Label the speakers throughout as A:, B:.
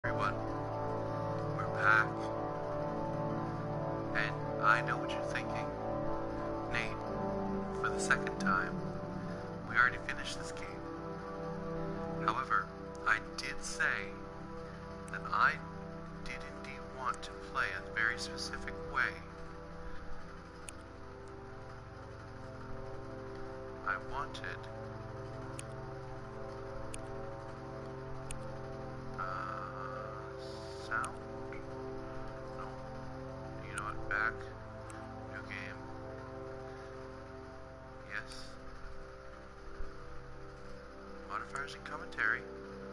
A: Everyone, we're back, and I know what you're thinking. Nate, for the second time, we already finished this game. However, I did say that I did indeed want to play a very specific way. I wanted sound? No. You know what? Back. New game. Yes. Modifiers and commentary.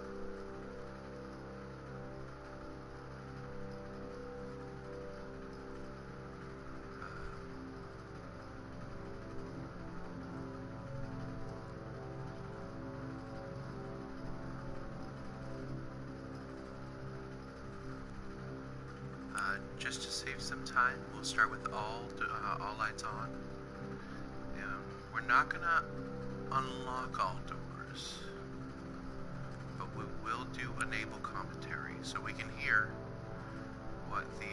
A: Just to save some time, we'll start with all lights on. We're not gonna unlock all doors, but we will do enable commentary so we can hear what the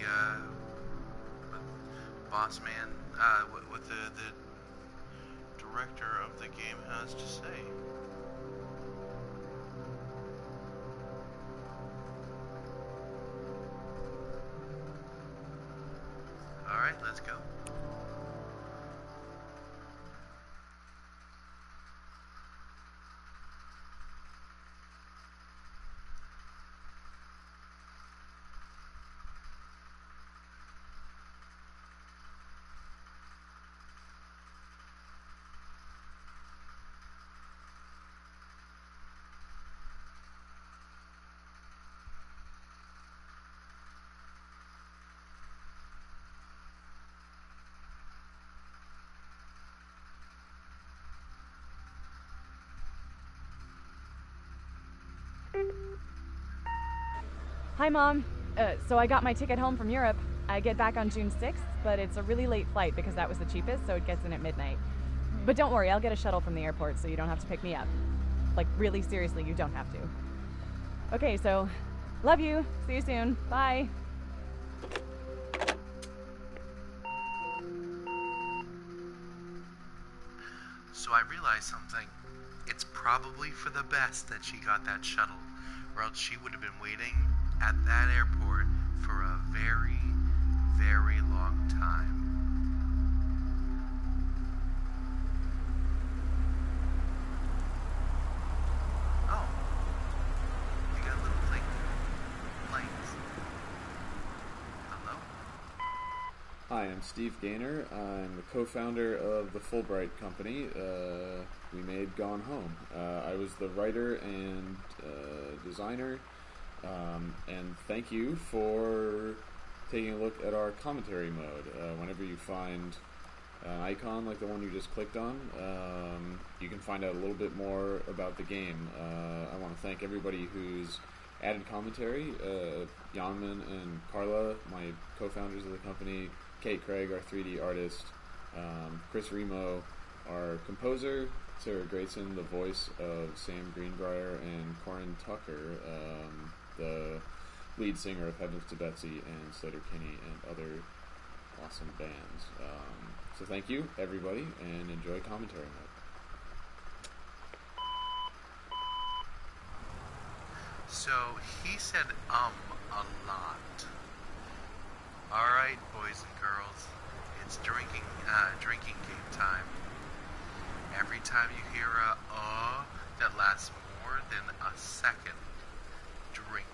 A: boss man, what the director of the game has to say. Alright, let's go.
B: Hi, Mom. So I got my ticket home from Europe. I get back on June 6th, but it's a really late flight because that was the cheapest, so it gets in at midnight. But don't worry, I'll get a shuttle from the airport so you don't have to pick me up. Like, really seriously, you don't have to. Okay, so, love you. See you soon. Bye.
A: So I realized something. It's probably for the best that she got that shuttle, or else she would have been waiting at that airport for a very, very long time. Oh, you got a little lights. Hello?
C: Hi, I'm Steve Gaynor. I'm the co-founder of the Fulbright Company. We made Gone Home. I was the writer and designer, and thank you for taking a look at our commentary mode. Whenever you find an icon like the one you just clicked on, you can find out a little bit more about the game. I want to thank everybody who's added commentary. Yanman and Carla, my co-founders of the company, Kate Craig, our 3D artist, Chris Remo, our composer, Sarah Grayson, the voice of Sam Greenbrier, and Corin Tucker, the lead singer of Heavens to Betsy and Slater Kinney and other awesome bands. So thank you, everybody, and enjoy commentary mode.
A: So he said a lot. Alright, boys and girls, it's drinking game time. Every time you hear a that lasts more than a second, drink.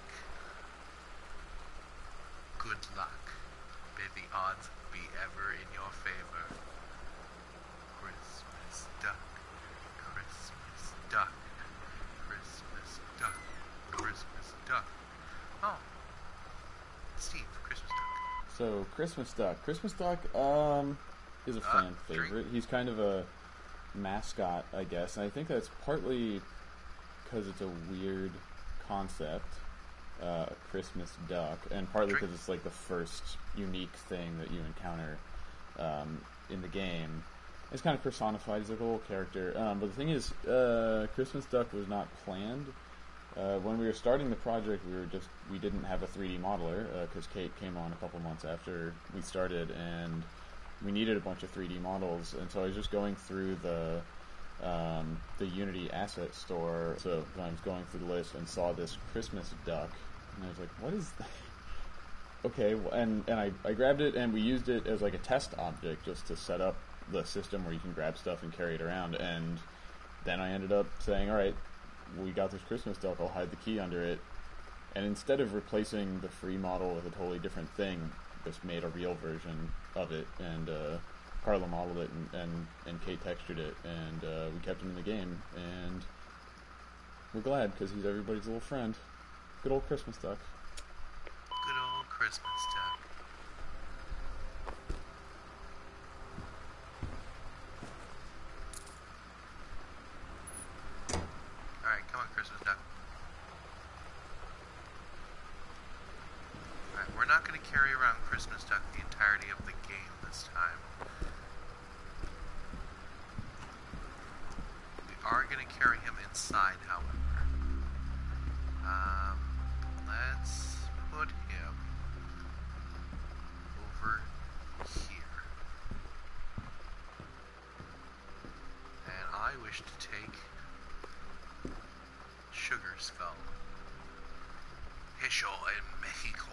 A: Good luck. May the odds be ever in your favor. Christmas duck, Christmas duck, Christmas duck, Christmas duck. Oh, Steve, Christmas duck.
C: So, Christmas Duck is a fan favorite.
A: Drink.
C: He's kind of a mascot, I guess, and I think that's partly because it's a weird concept, Christmas Duck, and partly because it's like the first unique thing that you encounter in the game. It's kind of personified. He's like a little character. But the thing is, Christmas Duck was not planned When we were starting the project, we didn't have a 3D modeler because Kate came on a couple months after we started, and we needed a bunch of 3D models. And so I was just going through the Unity asset store. So I was going through the list and saw this Christmas duck, and I was like, "What is that?" Okay, and I grabbed it, and we used it as like a test object just to set up the system where you can grab stuff and carry it around. And then I ended up saying, all right, we got this Christmas duck, I'll hide the key under it. And instead of replacing the free model with a totally different thing, just made a real version of it. And Carla modeled it, and Kate textured it, and we kept him in the game. And we're glad, because he's everybody's little friend. Good old Christmas duck.
A: Good old Christmas duck. Alright, come on, Christmas duck. Alright, we're not going to carry around Christmas duck the entirety of the game this time. We are going to carry him inside, however. Let's put him over here. And I wish to take Sugar Skull. Hecho en Mexico.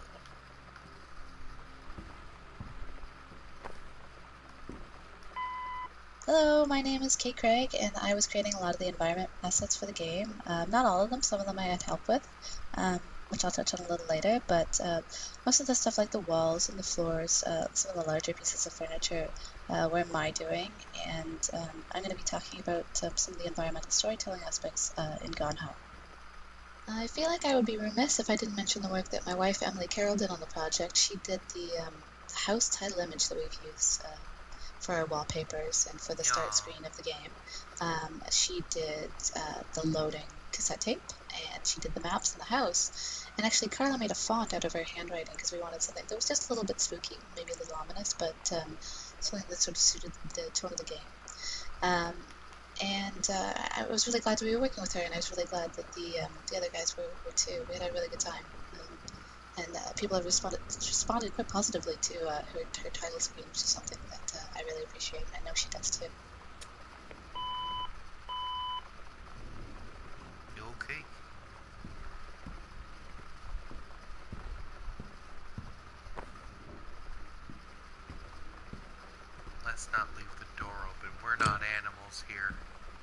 D: Hello, my name is Kate Craig, and I was creating a lot of the environment assets for the game. Not all of them, some of them I had help with, which I'll touch on a little later, but most of the stuff like the walls and the floors, some of the larger pieces of furniture were my doing, and I'm going to be talking about some of the environmental storytelling aspects in Gone Home. I feel like I would be remiss if I didn't mention the work that my wife Emily Carroll did on the project. She did the house title image that we've used for our wallpapers and for the start screen of the game. She did the loading cassette tape, and she did the maps in the house. And actually, Carla made a font out of her handwriting because we wanted something that was just a little bit spooky, maybe a little ominous, but something that sort of suited the tone of the game. I was really glad to be working with her, and I was really glad that the other guys were too. We had a really good time. And people have responded quite positively to her title screen, which is something that I really appreciate, and I know she does too.
A: You okay? Let's not leave the door open. We're not animals here.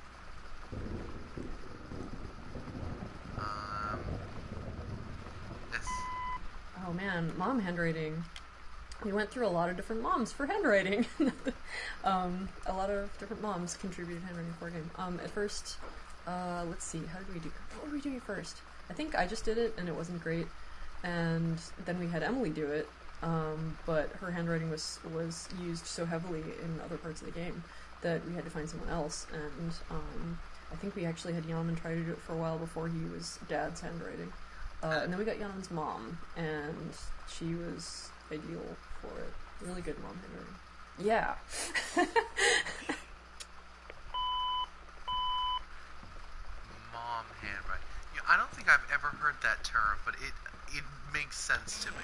E: Oh man, mom handwriting. We went through a lot of different moms for handwriting. A lot of different moms contributed handwriting for our game. At first, let's see, how did we do? What were we doing first? I think I just did it, and it wasn't great. And then we had Emily do it, but her handwriting was used so heavily in other parts of the game that we had to find someone else. And I think we actually had Yaman try to do it for a while before he was Dad's handwriting. And then we got Yaman's mom, and she was ideal for it. Really good mom handwriting. Yeah.
A: Mom handwriting. Yeah, I don't think I've ever heard that term, but it makes sense to me.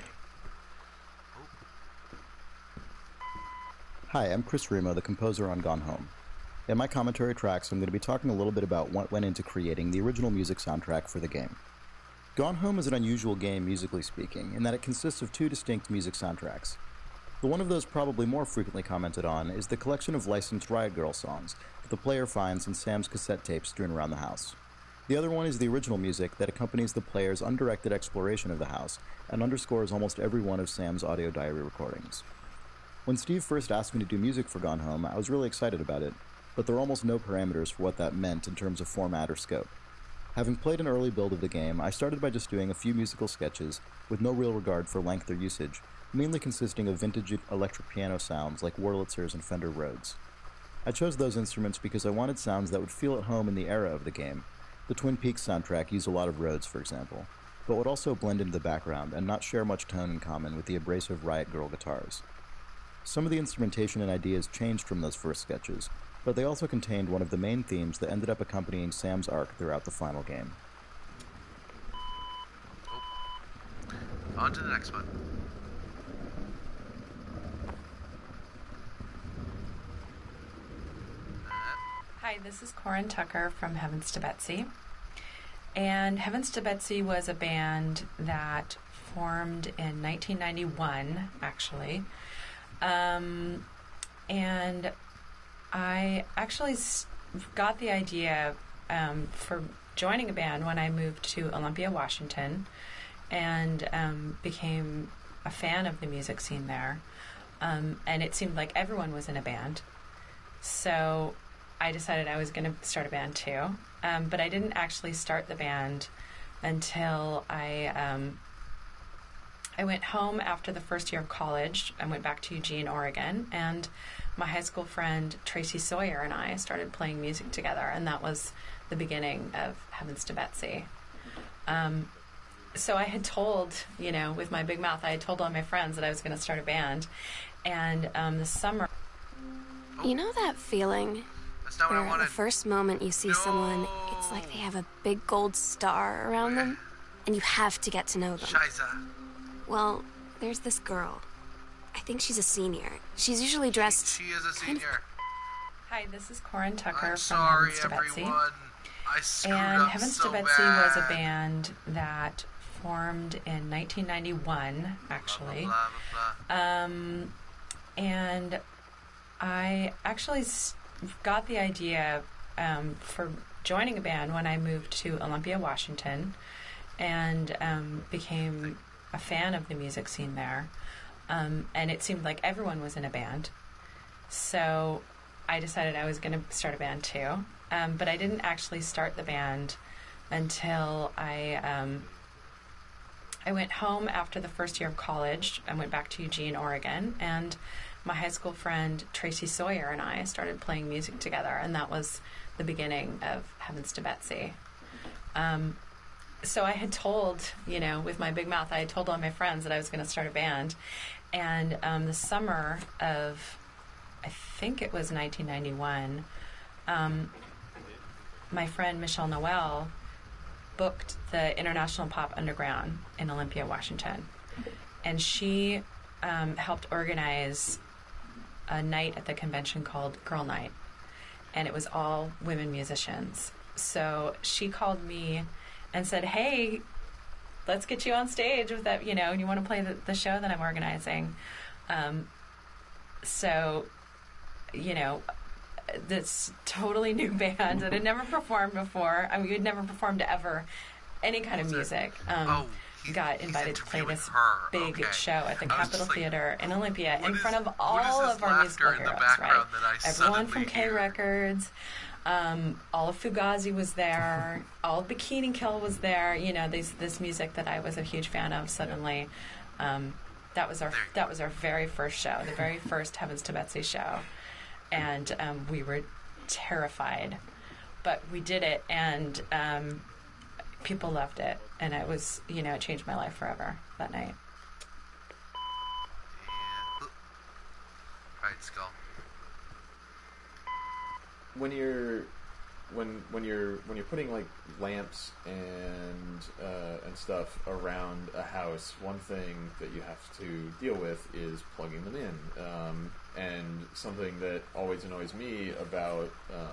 A: Oh.
F: Hi, I'm Chris Remo, the composer on Gone Home. In my commentary tracks, I'm going to be talking a little bit about what went into creating the original music soundtrack for the game. Gone Home is an unusual game, musically speaking, in that it consists of two distinct music soundtracks. The one of those probably more frequently commented on is the collection of licensed Riot Girl songs that the player finds in Sam's cassette tapes strewn around the house. The other one is the original music that accompanies the player's undirected exploration of the house and underscores almost every one of Sam's audio diary recordings. When Steve first asked me to do music for Gone Home, I was really excited about it, but there were almost no parameters for what that meant in terms of format or scope. Having played an early build of the game, I started by just doing a few musical sketches with no real regard for length or usage, mainly consisting of vintage electric piano sounds like Wurlitzers and Fender Rhodes. I chose those instruments because I wanted sounds that would feel at home in the era of the game. The Twin Peaks soundtrack used a lot of Rhodes, for example, but would also blend into the background and not share much tone in common with the abrasive Riot Girl guitars. Some of the instrumentation and ideas changed from those first sketches, but they also contained one of the main themes that ended up accompanying Sam's arc throughout the final game.
A: On to the next one.
G: Hi, this is Corin Tucker from Heavens to Betsy. And Heavens to Betsy was a band that formed in 1991, actually. And I actually got the idea for joining a band when I moved to Olympia, Washington, and became a fan of the music scene there. And it seemed like everyone was in a band. So I decided I was going to start a band too. But I didn't actually start the band until I went home after the first year of college. I went back to Eugene, Oregon, and my high school friend Tracy Sawyer and I started playing music together, and that was the beginning of Heavens to Betsy. So I had told, with my big mouth, I had told all my friends that I was going to start a band, and this summer...
H: You know that feeling
A: That's not what I
H: where
A: wanted.
H: the first moment you see someone, it's like they have a big gold star around them, and you have to get to know them.
A: Scheiße.
H: Well, there's this girl. I think she's a senior. She's usually dressed...
A: She is a senior.
G: Hi, this is Corin Tucker
A: I'm
G: from
A: sorry,
G: Heavens to Betsy.
A: everyone. I screwed
G: And
A: up
G: Heavens
A: so
G: to Betsy was a
A: bad.
G: band that formed in 1991, actually.
A: Blah, blah, blah,
G: And I actually got the idea for joining a band when I moved to Olympia, Washington, and became a fan of the music scene there. And it seemed like everyone was in a band. So I decided I was going to start a band too. But I didn't actually start the band until I went home after the first year of college. I went back to Eugene, Oregon, and my high school friend Tracy Sawyer and I started playing music together, and that was the beginning of Heavens to Betsy. So I had told, with my big mouth, I had told all my friends that I was going to start a band, and the summer of, I think it was 1991, my friend Michelle Noel booked the International Pop Underground in Olympia, Washington. And she helped organize a night at the convention called Girl Night. And it was all women musicians. So she called me and said, hey, let's get you on stage with that, and you want to play the show that I'm organizing. This totally new band that had never performed before. I mean, we'd never performed ever any kind of music. Got invited to play this big show at the Capitol Theater in Olympia in front of all of our musical heroes, right? Everyone from K Records, all of Fugazi was there, all of Bikini Kill was there. This music that I was a huge fan of. Suddenly, that was our very first show, the very first Heavens to Betsy show. And we were terrified, but we did it, and people loved it, and it was, it changed my life forever that night.
A: And, right, Skull.
C: When you're putting like lamps and stuff around a house, one thing that you have to deal with is plugging them in. And something that always annoys me about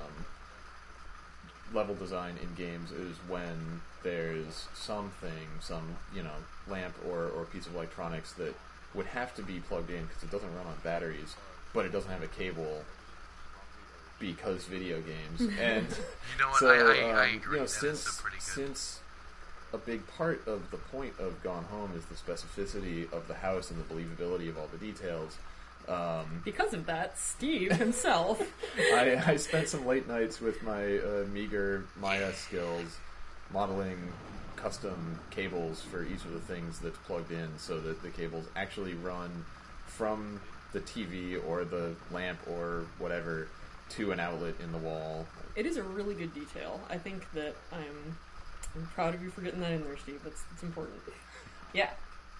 C: level design in games is when there's some lamp or piece of electronics that would have to be plugged in because it doesn't run on batteries, but it doesn't have a cable because video games. And
A: I agree.
C: Since a big part of the point of Gone Home is the specificity of the house and the believability of all the details.
E: Because of that, Steve himself.
C: I spent some late nights with my meager Maya skills modeling custom cables for each of the things that's plugged in so that the cables actually run from the TV or the lamp or whatever to an outlet in the wall.
E: It is a really good detail. I think that I'm proud of you for getting that in there, Steve. That's important.
G: Yeah.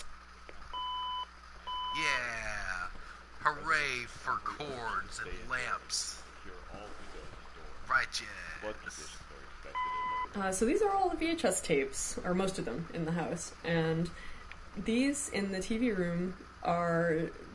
A: Yeah. Hooray for chords and lamps. Righteous.
E: So these are all the VHS tapes, or most of them, in the house. And These in the TV room are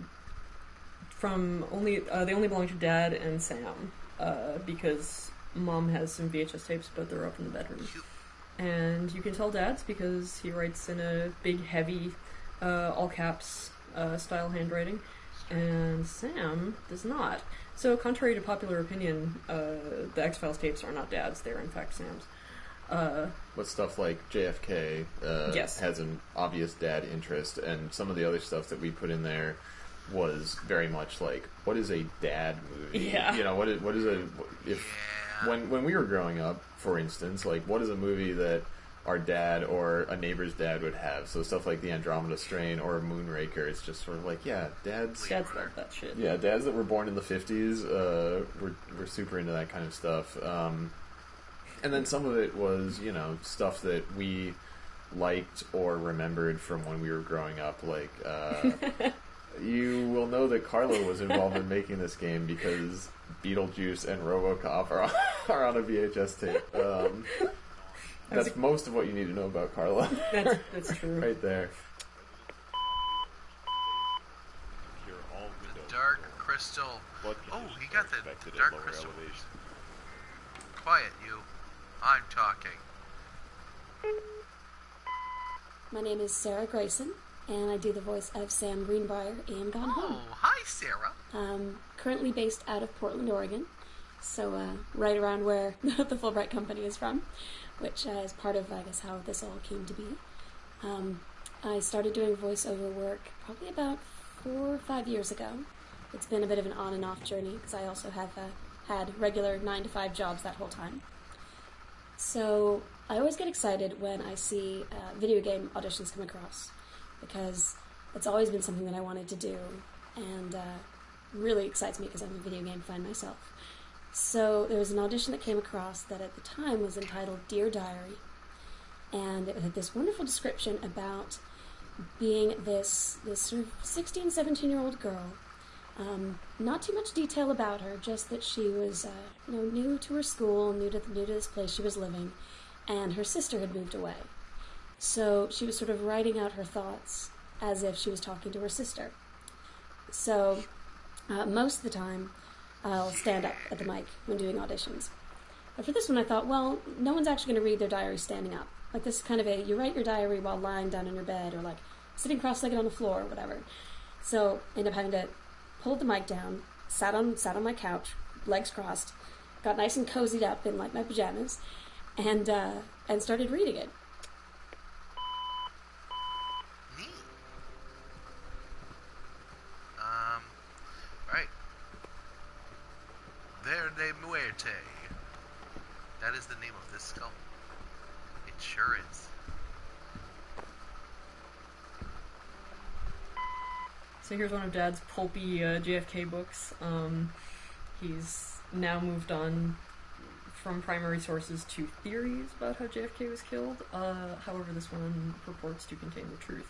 E: from they only belong to Dad and Sam, because Mom has some VHS tapes, but they're up in the bedroom. And you can tell Dad's because he writes in a big, heavy, all caps style handwriting, and Sam does not. So, contrary to popular opinion, the X-Files tapes are not Dad's; they're in fact Sam's.
C: But stuff like JFK
E: yes.
C: has an obvious dad interest, and some of the other stuff that we put in there was very much like, what is a dad movie?
E: Yeah.
C: You know, what is a... When we were growing up, for instance, like, what is a movie that our dad or a neighbor's dad would have? So stuff like The Andromeda Strain or Moonraker, it's just sort of like, yeah, dads
E: love that shit.
C: Yeah, dads that were born in the 50s were super into that kind of stuff. And then some of it was, you know, stuff that we liked or remembered from when we were growing up. Like, you will know that Carlo was involved in making this game because Beetlejuice and RoboCop are on a VHS tape. That's most of what you need to know about Carlo.
E: That's true.
C: Right there.
A: The Dark Crystal. Oh, he got the Dark Crystal. Quiet, you. I'm talking.
H: My name is Sarah Grayson, and I do the voice of Sam Greenbrier in Gone Home.
A: Oh, hi, Sarah.
H: Currently based out of Portland, Oregon, so right around where the Fulbright Company is from, which is part of, I guess, how this all came to be. I started doing voiceover work probably about 4 or 5 years ago. It's been a bit of an on and off journey, because I also have had regular 9-to-5 jobs that whole time. So I always get excited when I see video game auditions come across, because it's always been something that I wanted to do, and really excites me because I'm a video game fan myself. So there was an audition that came across that at the time was entitled Dear Diary, and it had this wonderful description about being this sort of 16, 17-year-old girl. Not too much detail about her, just that she was new to her school, new to this place she was living, and her sister had moved away. So she was sort of writing out her thoughts as if she was talking to her sister. So most of the time, I'll stand up at the mic when doing auditions. But for this one, I thought, well, no one's actually going to read their diary standing up. Like, this is kind of you write your diary while lying down in your bed, or like sitting cross-legged on the floor, or whatever. So I ended up having to pull the mic down, sat on my couch, legs crossed, got nice and cozied up in like my pajamas, and started reading it.
A: Neat. Right. Verde Muerte. That is the name of this skull. It sure is.
E: So here's one of Dad's pulpy JFK books. He's now moved on from primary sources to theories about how JFK was killed. However, this one purports to contain the truth.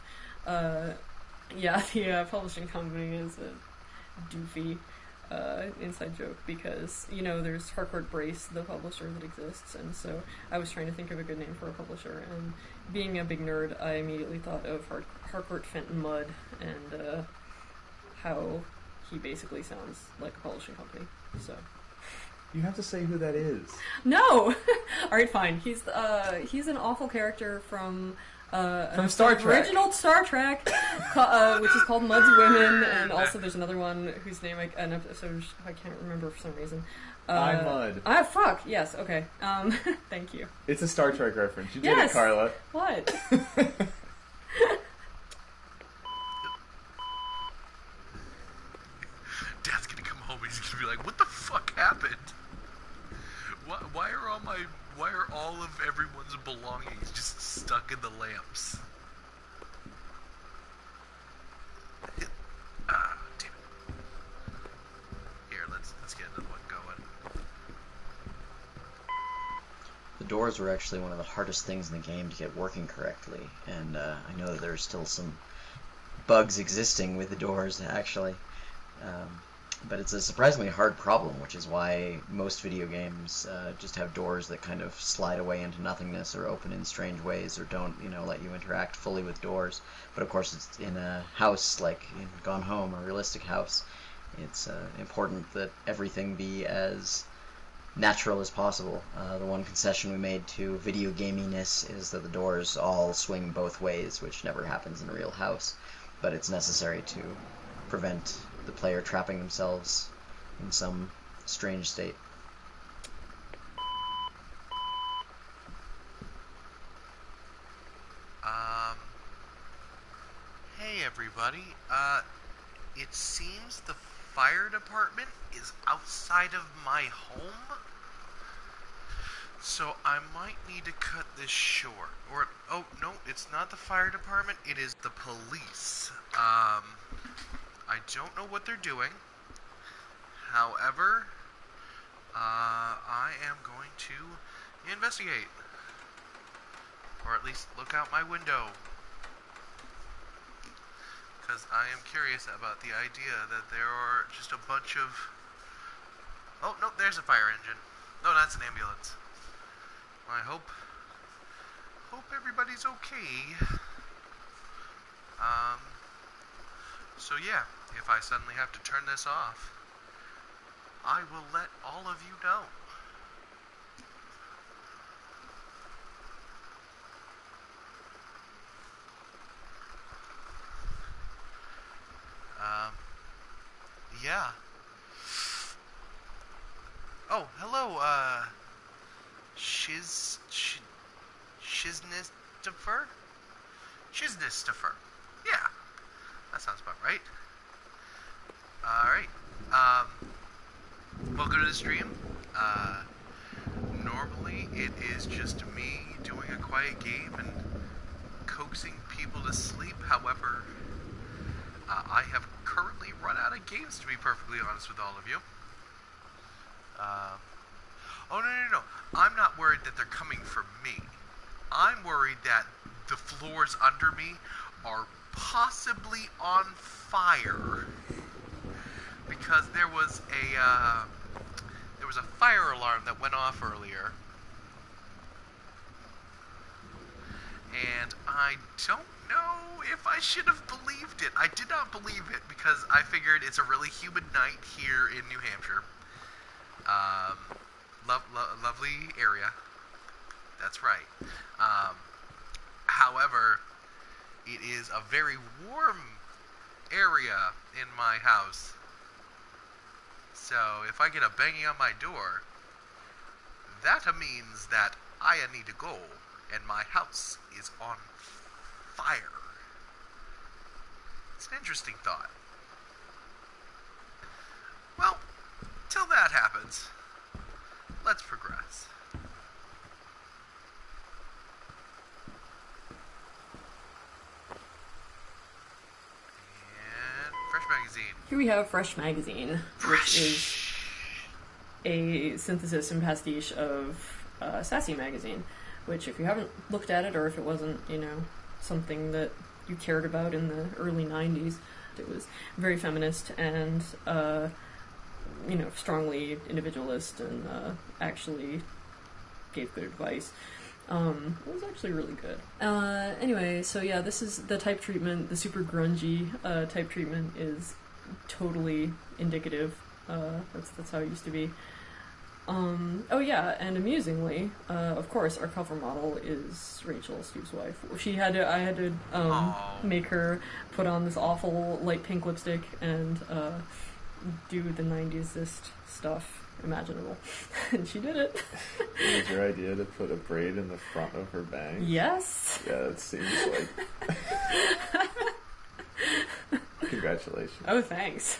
E: The publishing company is a doofy inside joke because, there's Harcourt Brace, the publisher that exists, and so I was trying to think of a good name for a publisher, and being a big nerd, I immediately thought of Harcourt Fenton Mudd, and how he basically sounds like a publishing company, so...
C: You have to say who that is.
E: No! Alright, fine. He's an awful character from
C: Star Trek.
E: Original Star Trek, which is called Mudd's Women, and also there's another one whose name an episode I can't remember for some reason.
C: I'm Mudd.
E: Fuck, yes, okay. Thank you.
C: It's a Star Trek reference. You did it, Carla.
E: What?
A: Dad's gonna come home and he's gonna be like, what the fuck happened? Why are all of everyone's belongings just stuck in the lamps? Damn it. Here, let's get another one going.
I: The doors were actually one of the hardest things in the game to get working correctly, and I know that there's still some bugs existing with the doors, actually. But it's a surprisingly hard problem, which is why most video games just have doors that kind of slide away into nothingness or open in strange ways or don't, let you interact fully with doors. But of course, it's in a house like in Gone Home, a realistic house. It's important that everything be as natural as possible. The one concession we made to video gaminess is that the doors all swing both ways, which never happens in a real house. But it's necessary to prevent the player trapping themselves in some strange state.
A: Hey everybody. It seems the fire department is outside of my home, so I might need to cut this short. Or, oh, no, it's not the fire department, it is the police. I don't know what they're doing. However, I am going to investigate. Or at least look out my window. Because I am curious about the idea that there are just a bunch of... Oh, no, there's a fire engine. No, that's an ambulance. I hope everybody's okay. So yeah, if I suddenly have to turn this off, I will let all of you know. Yeah. Oh, hello, Shiznistifer? Shiznistifer. Yeah, that sounds about right. Alright, welcome to the stream. Normally it is just me doing a quiet game and coaxing people to sleep. However, I have currently run out of games, to be perfectly honest with all of you. Oh, no. I'm not worried that they're coming for me. I'm worried that the floors under me are possibly on fire. Because there was a fire alarm that went off earlier. And I don't know if I should have believed it. I did not believe it because I figured it's a really humid night here in New Hampshire. Lovely area. That's right. However, it is a very warm area in my house. So if I get a banging on my door, that means that I need to go and my house is on fire. It's an interesting thought. Well, till that happens, let's progress. And Fresh Magazine.
E: Here we have Fresh Magazine, which is a synthesis and pastiche of Sassy Magazine, which if you haven't looked at it, or if it wasn't, something that you cared about in the early 90s, it was very feminist and, strongly individualist and actually gave good advice. It was actually really good. Anyway, so yeah, this is the type treatment. The super grungy type treatment is totally indicative. That's how it used to be. Oh yeah, and amusingly, of course, our cover model is Rachel, Steve's wife. I had to make her put on this awful light pink lipstick and do the 90s-ist stuff imaginable. And she did it.
C: It was your idea to put a braid in the front of her bangs?
E: Yes.
C: Yeah, that seems like... Congratulations.
E: Oh, thanks.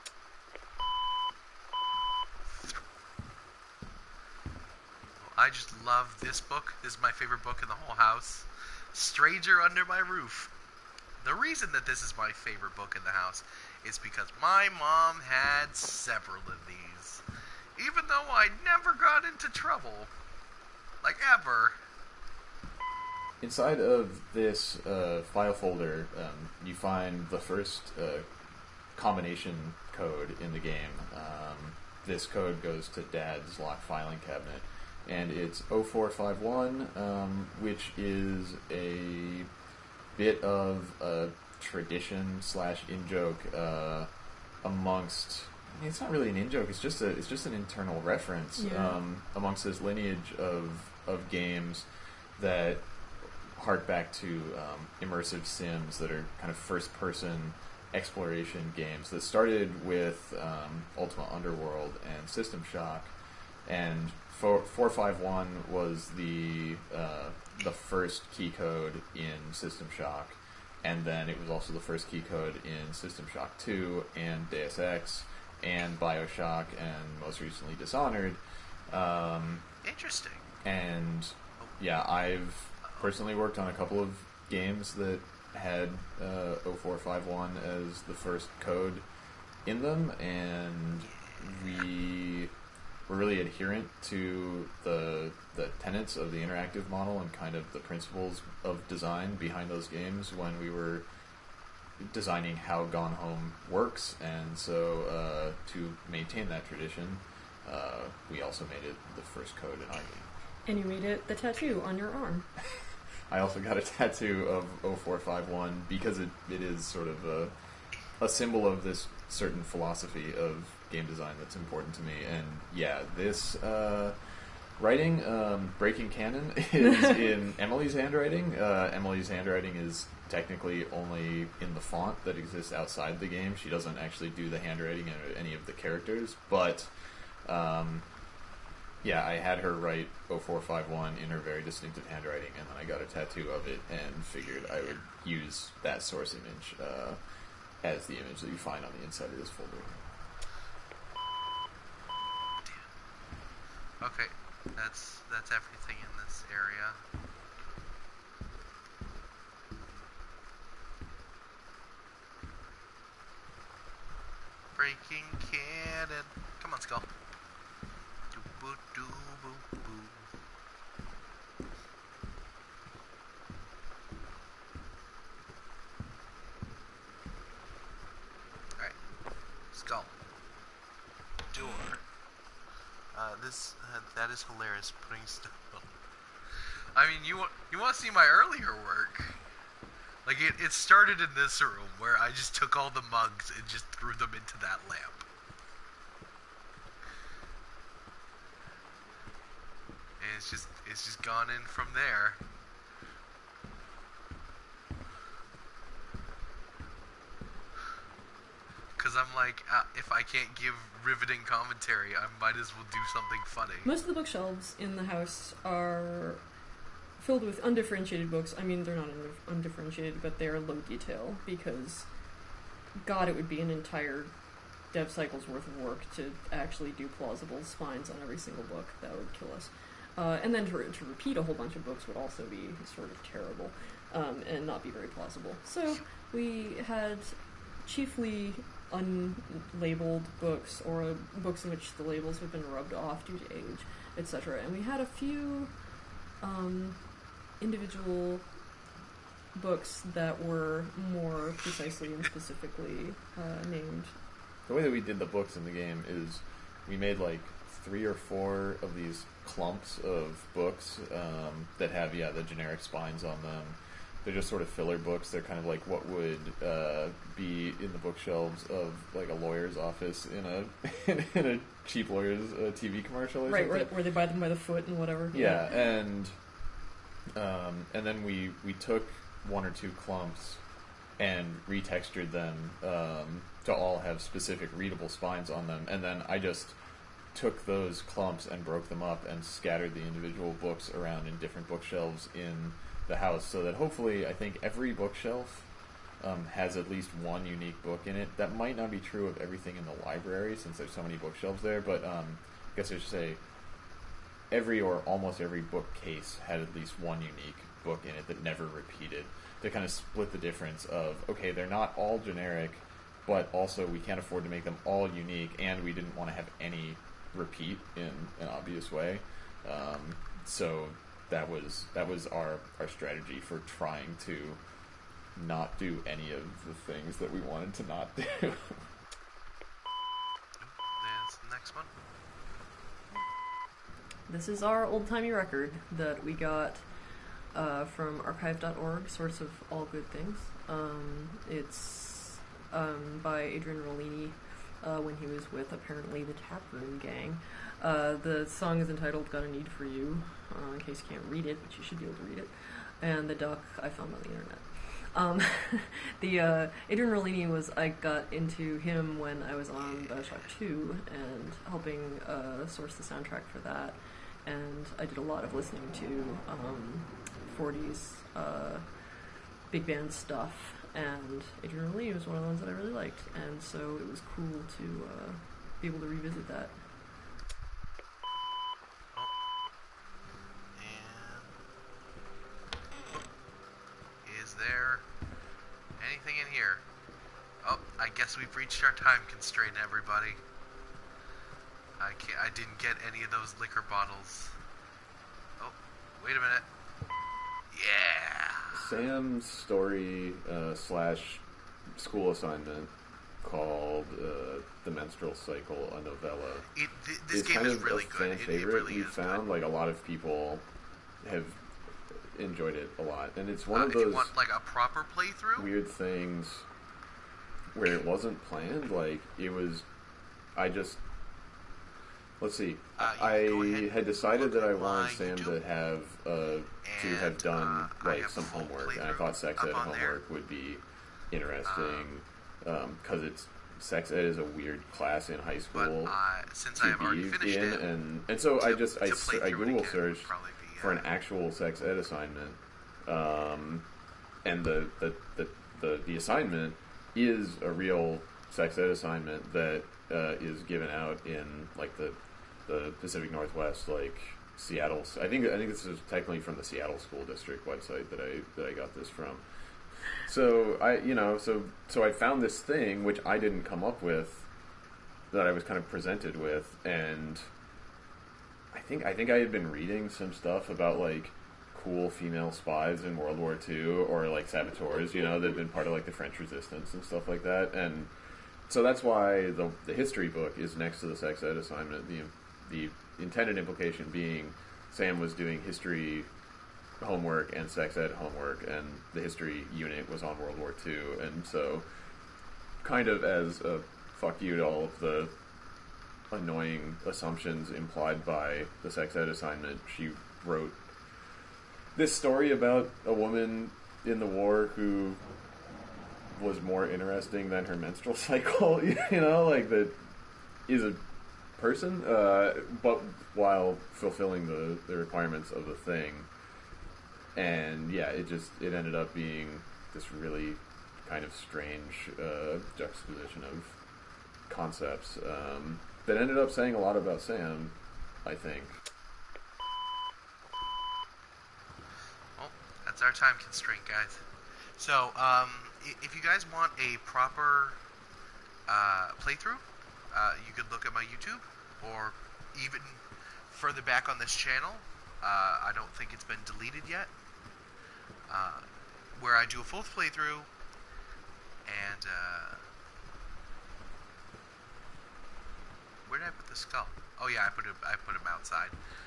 A: I just love this book. This is my favorite book in the whole house. Stranger Under My Roof. The reason that this is my favorite book in the house is because my mom had several of these. Even though I never got into trouble. Like, ever.
C: Inside of this file folder, you find the first combination code in the game. This code goes to Dad's lock filing cabinet, and it's 0451, which is a bit of a tradition / in-joke amongst. I mean, it's not really an in-joke. It's just an internal reference amongst this lineage of games that hark back to immersive sims that are kind of first-person exploration games that started with Ultima Underworld and System Shock, and 451 was the first key code in System Shock, and then it was also the first key code in System Shock 2 and Deus Ex and Bioshock and most recently Dishonored.
A: Interesting.
C: And yeah, I've personally worked on a couple of games that had 0451 as the first code in them, and we were really adherent to the tenets of the interactive model and kind of the principles of design behind those games when we were designing how Gone Home works, and so to maintain that tradition, we also made it the first code in our game.
E: And you made it the tattoo on your arm.
C: I also got a tattoo of 0451 because it is sort of a symbol of this certain philosophy of game design that's important to me. And yeah, this writing, Breaking Canon, is in Emily's handwriting. Emily's handwriting is technically only in the font that exists outside the game. She doesn't actually do the handwriting in any of the characters, but yeah, I had her write 0451 in her very distinctive handwriting, and then I got a tattoo of it and figured I would use that source image as the image that you find on the inside of this folder.
A: Okay, that's everything in this area. Breaking Cannon. Come on, Skull. Alright. Skull. Door. That is hilarious, putting stuff on. I mean, you want to see my earlier work. Like, it started in this room, where I just took all the mugs and just threw them into that lamp. And it's just gone in from there. Because I'm like, if I can't give riveting commentary, I might as well do something funny.
E: Most of the bookshelves in the house are filled with undifferentiated books. I mean, they're not undifferentiated, but they're low detail, because, God, it would be an entire dev cycle's worth of work to actually do plausible spines on every single book. That would kill us. And then to repeat a whole bunch of books would also be sort of terrible, and not be very plausible. So we had chiefly unlabeled books, or books in which the labels have been rubbed off due to age, etc. And we had a few individual books that were more precisely and specifically named.
C: The way that we did the books in the game is we made like 3 or 4 of these clumps of books that have, the generic spines on them. They're just sort of filler books. They're kind of like what would be in the bookshelves of like a lawyer's office in a cheap lawyer's TV commercial or something.
E: Right, where they buy them by the foot and whatever.
C: Yeah, and then we took 1 or 2 clumps and retextured them to all have specific readable spines on them, and then I just took those clumps and broke them up and scattered the individual books around in different bookshelves in the house, so that hopefully, I think every bookshelf has at least one unique book in it. That might not be true of everything in the library, since there's so many bookshelves there, but I guess I should say every or almost every bookcase had at least one unique book in it that never repeated, to kind of split the difference of, okay, they're not all generic, but also we can't afford to make them all unique, and we didn't want to have any repeat in an obvious way. So that was our strategy for trying to not do any of the things that we wanted to not do.
A: There's the next one.
E: This is our old-timey record that we got from archive.org, source of all good things. It's by Adrian Rollini when he was with, apparently, the Taproom Gang. The song is entitled Got a Need for You, in case you can't read it, but you should be able to read it. And the duck I found on the internet. Adrian Rollini I got into him when I was on Bioshock 2 and helping source the soundtrack for that. And I did a lot of listening to 40s big band stuff, and Adrian Rollini was one of the ones that I really liked, and so it was cool to be able to revisit that.
A: Is there anything in here? Oh, I guess we've reached our time constraint, everybody. I didn't get any of those liquor bottles. Oh, wait a minute. Yeah.
C: Sam's story slash school assignment called The Menstrual Cycle, a novella.
A: This game is really good.
C: Fan favorite. Really we found good. Like a lot of people have enjoyed it a lot, and it's one of those. If you want like a proper playthrough, weird things where it wasn't planned. Like it was, let's see. I had decided that I wanted Sam to have done like some homework, and I thought sex ed homework would be interesting because sex ed is a weird class in high school
A: since I have already finished it,
C: and so I Google searched for an actual sex ed assignment, and the assignment is a real sex ed assignment that is given out in like the Pacific Northwest, like Seattle. I think this is technically from the Seattle School District website that I got this from. So I found this thing which I didn't come up with, that I was kind of presented with, and I think I had been reading some stuff about like cool female spies in World War II, or like saboteurs, that had been part of like the French Resistance and stuff like that, and so that's why the history book is next to the sex ed assignment. The intended implication being Sam was doing history homework and sex ed homework, and the history unit was on World War II, and so kind of as a fuck you to all of the annoying assumptions implied by the sex ed assignment, she wrote this story about a woman in the war who was more interesting than her menstrual cycle, like that is a person, but while fulfilling the requirements of the thing. And yeah, it ended up being this really kind of strange juxtaposition of concepts that ended up saying a lot about Sam, I think.
A: Well, that's our time constraint, guys. So, if you guys want a proper playthrough, you could look at my YouTube, or even further back on this channel. I don't think it's been deleted yet, where I do a full playthrough, and where did I put the skull? Oh yeah, I put him outside,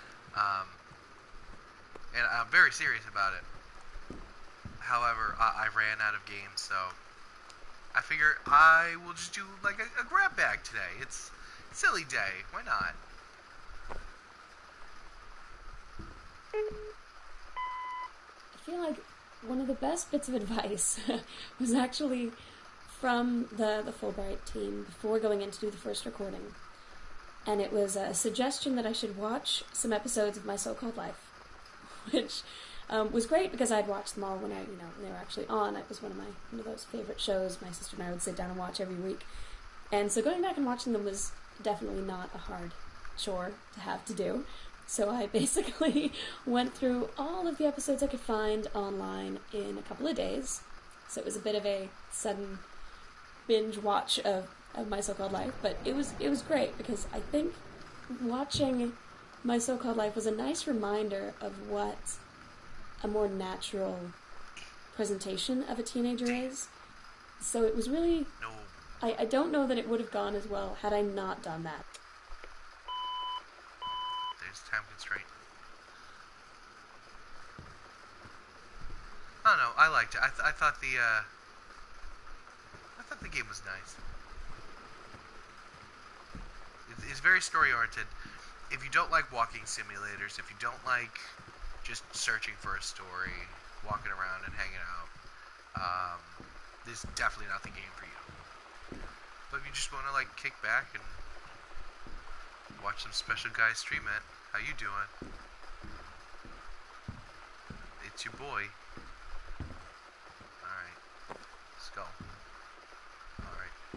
A: and I'm very serious about it. However, I ran out of games, so I figure I will just do like a grab bag today. It's a silly day. Why not?
H: I feel like one of the best bits of advice was actually from the Fulbright team before going in to do the first recording. And it was a suggestion that I should watch some episodes of My So-Called Life, which was great because I'd watched them all when they were actually on. It was one of those favorite shows my sister and I would sit down and watch every week. And so going back and watching them was definitely not a hard chore to have to do. So I basically went through all of the episodes I could find online in a couple of days. So it was a bit of a sudden binge watch of My So-Called Life, but it was great because I think watching My So-Called Life was a nice reminder of what a more natural presentation of a teenager is. So it was really...
A: No.
H: I don't know that it would have gone as well had I not done that.
A: There's time constraint. I don't know. I liked it. I thought the game was nice. It's very story oriented. If you don't like walking simulators, if you don't like just searching for a story, walking around and hanging out, this is definitely not the game for you. But if you just want to like kick back and watch some special guys stream it, how you doing? It's your boy. Alright. Let's go. Alright.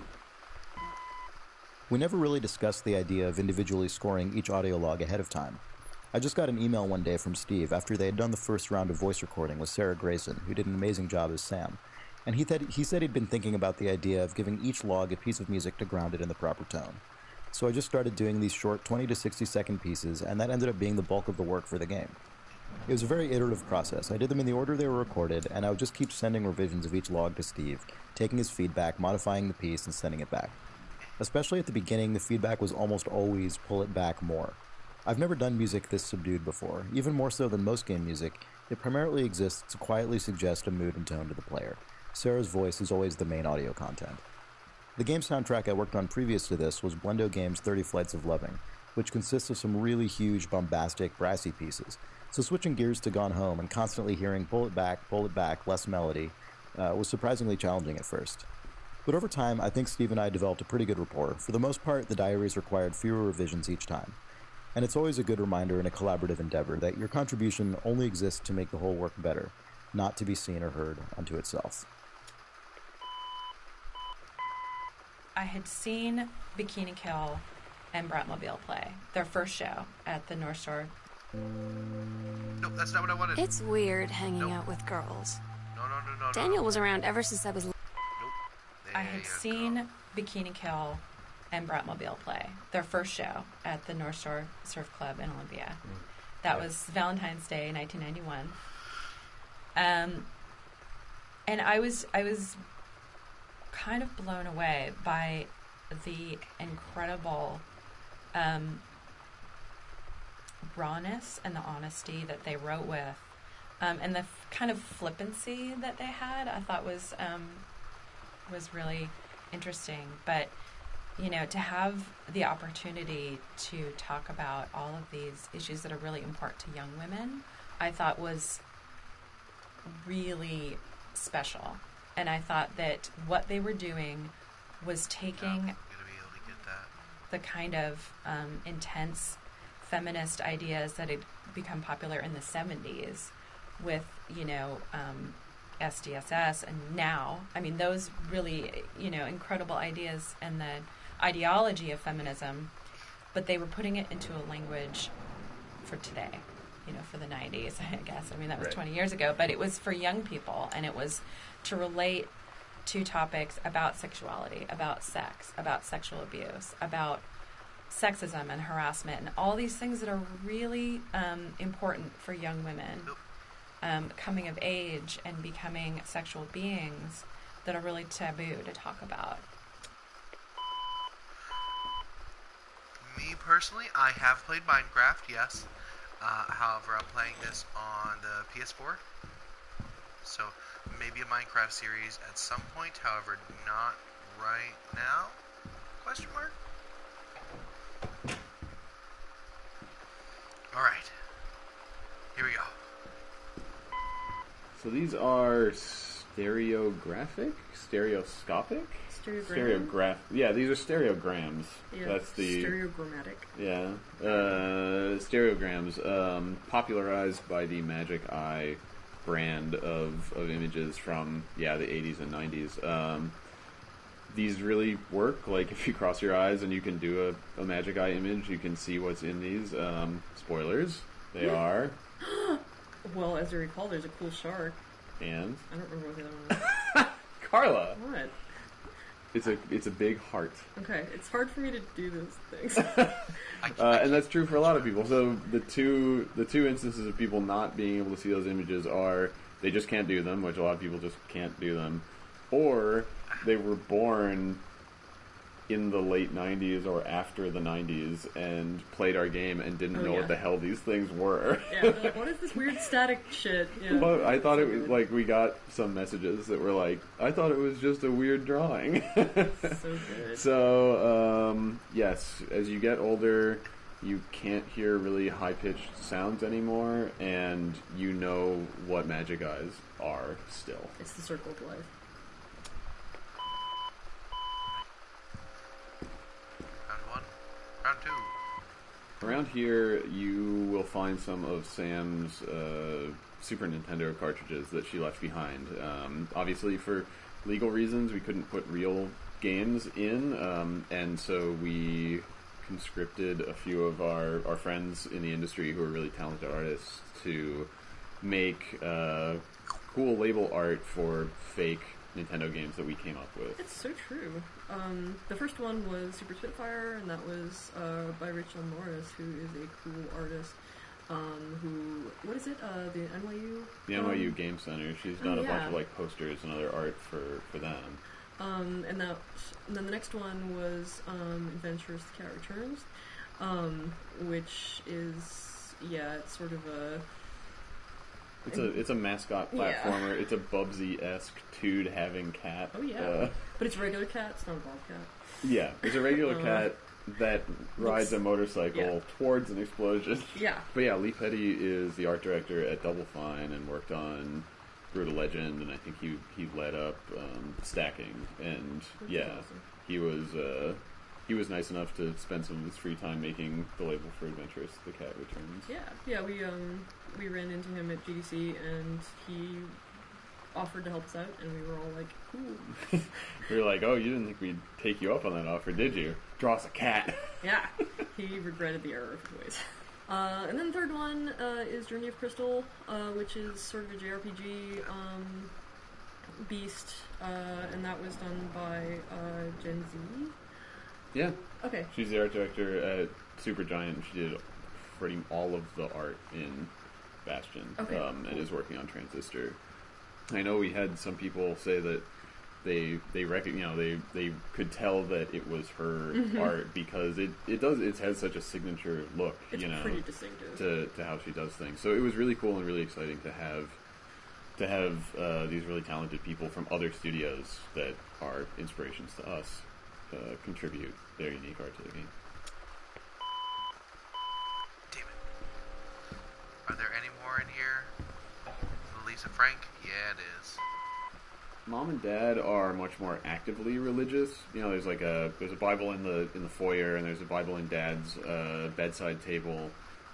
F: We never really discussed the idea of individually scoring each audio log ahead of time. I just got an email one day from Steve after they had done the first round of voice recording with Sarah Grayson, who did an amazing job as Sam. And he said he'd been thinking about the idea of giving each log a piece of music to ground it in the proper tone. So I just started doing these short 20 to 60 second pieces, and that ended up being the bulk of the work for the game. It was a very iterative process. I did them in the order they were recorded, and I would just keep sending revisions of each log to Steve, taking his feedback, modifying the piece, and sending it back. Especially at the beginning, the feedback was almost always pull it back more. I've never done music this subdued before. Even more so than most game music, it primarily exists to quietly suggest a mood and tone to the player. Sarah's voice is always the main audio content. The game soundtrack I worked on previous to this was Blendo Games' 30 Flights of Loving, which consists of some really huge, bombastic, brassy pieces. So switching gears to Gone Home and constantly hearing pull it back, less melody, was surprisingly challenging at first. But over time, I think Steve and I developed a pretty good rapport. For the most part, the diaries required fewer revisions each time. And it's always a good reminder in a collaborative endeavor that your contribution only exists to make the whole work better, not to be seen or heard unto itself.
G: I had seen Bikini Kill and Bratmobile play their first show at the North Shore.
A: Nope, that's not what I wanted.
J: It's weird hanging out with girls.
A: No.
J: Daniel was around ever since I was...
A: Nope.
G: I had seen Bikini Kill and Bratmobile play their first show at the North Shore Surf Club in Olympia. That was Valentine's Day, 1991. And I was kind of blown away by the incredible rawness and the honesty that they wrote with, and the kind of flippancy that they had. I thought was really interesting. But to have the opportunity to talk about all of these issues that are really important to young women, I thought was really special. And I thought that what they were doing was taking the kind of intense feminist ideas that had become popular in the 70s with, SDSS, and now, those really, incredible ideas and the ideology of feminism, but they were putting it into a language for today, for the 90s, I guess. That was 20 years ago, but it was for young people, and it was to relate to topics about sexuality, about sex, about sexual abuse, about sexism and harassment, and all these things that are really important for young women coming of age and becoming sexual beings that are really taboo to talk about.
A: Me personally, I have played Minecraft, yes. However, I'm playing this on the PS4. So maybe a Minecraft series at some point, however, not right now? Question mark? Alright. Here we go.
C: So these are stereoscopic? Yeah, these are stereograms.
E: Yeah,
C: that's the
E: stereogrammatic.
C: Yeah, stereograms, popularized by the Magic Eye brand of images from the 80s and 90s. These really work. Like, if you cross your eyes and you can do a Magic Eye image, you can see what's in these. Spoilers, they are.
E: Well, as I recall, there's a cool shark.
C: And
E: I don't remember what the other one was.
C: Carla.
E: What?
C: It's a big heart.
E: Okay, it's hard for me to do those things.
C: And that's true for a lot of people. So the two instances of people not being able to see those images are they just can't do them, which a lot of people just can't do them, or they were born in the late 90s or after the 90s and played our game and didn't know what the hell these things were.
E: Yeah, they're like, what is this weird static shit? Yeah.
C: But I thought it was like, we got some messages that were like, I thought it was just a weird drawing.
E: So good.
C: So, yes, as you get older, you can't hear really high-pitched sounds anymore, and you know what magic eyes are still.
E: It's the circle of life.
A: Round 2.
C: Around here, you will find some of Sam's Super Nintendo cartridges that she left behind. Obviously, for legal reasons, we couldn't put real games in, and so we conscripted a few of our friends in the industry who are really talented artists to make cool label art for fake Nintendo games that we came up with.
E: It's so true. The first one was Super Spitfire, and that was by Rachel Morris, who is a cool artist. What is it? The NYU?
C: The NYU Game Center. She's done a bunch of like posters and other art for them.
E: And then the next one was Adventures the Cat Returns, which is it's sort of a.
C: It's a mascot platformer. Yeah. It's a Bubsy-esque Tood having cat.
E: Oh yeah, but it's a regular cat. It's not a bobcat.
C: Yeah, it's a regular cat that rides a motorcycle towards an explosion.
E: Yeah.
C: But yeah, Lee Petty is the art director at Double Fine and worked on Brutal Legend, and I think he led up Stacking. And awesome. He was nice enough to spend some of his free time making the label for Adventures The Cat Returns.
E: Yeah. We ran into him at GDC, and he offered to help us out, and we were all like, cool.
C: We were like, oh, you didn't think we'd take you up on that offer, did you? Draw us a cat.
E: Yeah. He regretted the error of his ways. And then the third one is Journey of Crystal, which is sort of a JRPG beast, and that was done by Gen Z.
C: Yeah.
E: Okay.
C: She's the art director at Supergiant. She did pretty all of the art in Bastion, and is working on Transistor. I know we had some people say that they could tell that it was her art because it has such a signature look.
E: It's pretty distinctive
C: to how she does things. So it was really cool and really exciting to have these really talented people from other studios that are inspirations to us contribute their unique art to the game.
A: Damn it. Are there any more in here? Lisa Frank? Yeah, it is.
C: Mom and Dad are much more actively religious. You know, there's a Bible in the foyer, and there's a Bible in Dad's bedside table.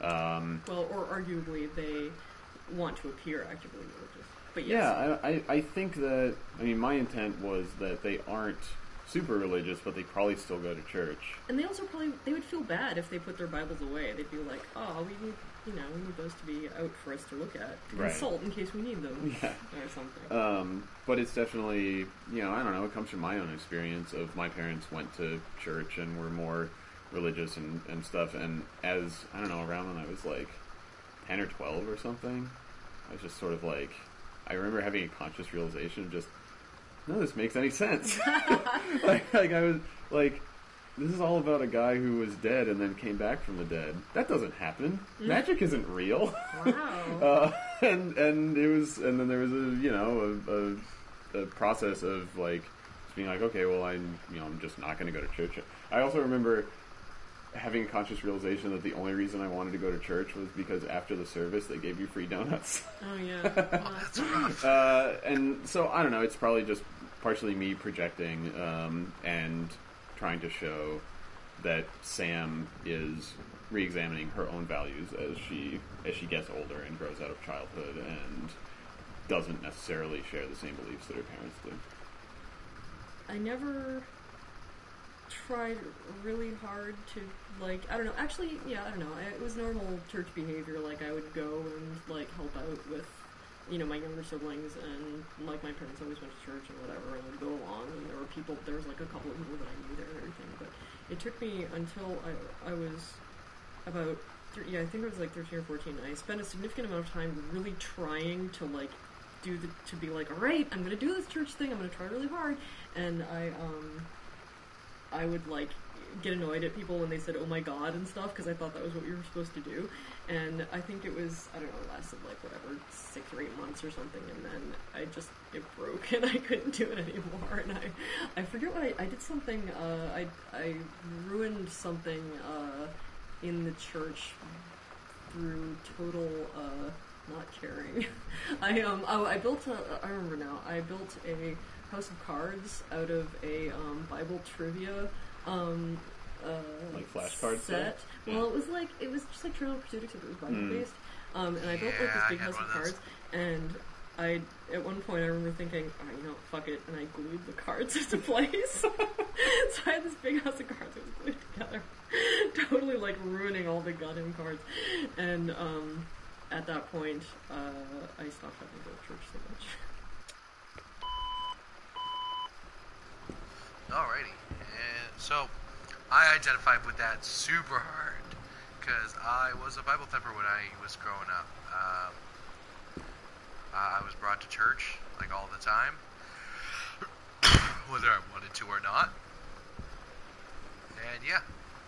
E: Or arguably they want to appear actively religious. But yes.
C: Yeah, I think that, my intent was that they aren't super religious, but they probably still go to church.
E: And they also they would feel bad if they put their Bibles away. They'd be like, oh, we need those to be out for us to look at. Consult in case we need them.
C: Yeah.
E: Or something.
C: But it's definitely, I don't know, it comes from my own experience of my parents went to church and were more religious and stuff, and as, I don't know, around when I was like 10 or 12 or something, I was just sort of like, I remember having a conscious realization of just, none of this makes any sense. like I was like, this is all about a guy who was dead and then came back from the dead. That doesn't happen. Magic isn't real.
E: Wow.
C: And then there was a process of like being like, okay, well, I'm just not going to go to church. I also remember having a conscious realization that the only reason I wanted to go to church was because after the service they gave you free donuts.
E: Oh yeah.
A: That's rough.
C: And so I don't know. It's probably just partially me projecting and trying to show that Sam is re-examining her own values as she gets older and grows out of childhood and doesn't necessarily share the same beliefs that her parents do.
E: I never tried really hard to, I don't know. Actually, I don't know. It was normal church behavior. I would go and, help out with, my younger siblings, and, my parents always went to church and whatever, and I'd go along, and there was, a couple of people that I knew there and everything, but it took me until I was about, I think it was, 13 or 14, and I spent a significant amount of time really trying to, to be like, all right, I'm gonna do this church thing. I'm gonna try really hard, and I would like get annoyed at people when they said, "Oh my God" and stuff, because I thought that was what we were supposed to do. And I think it was, I don't know, lasted like whatever, 6 or 8 months or something, and then it broke and I couldn't do it anymore. And I forget what I did something. I ruined something in the church through total not caring. I built I remember now. I built a house of cards out of a Bible trivia
C: like flashcard
E: set.
C: Yeah.
E: Well, it was just like Trivial Pursuit, except it was Bible based. And I built like this big house of cards, and at one point I remember thinking, oh, fuck it, and I glued the cards into place. So I had this big house of cards that was glued together, totally like ruining all the goddamn cards. And at that point, I stopped having to go to church so much.
A: Alrighty, and so I identified with that super hard because I was a Bible thumper when I was growing up. I was brought to church like all the time, whether I wanted to or not. And yeah.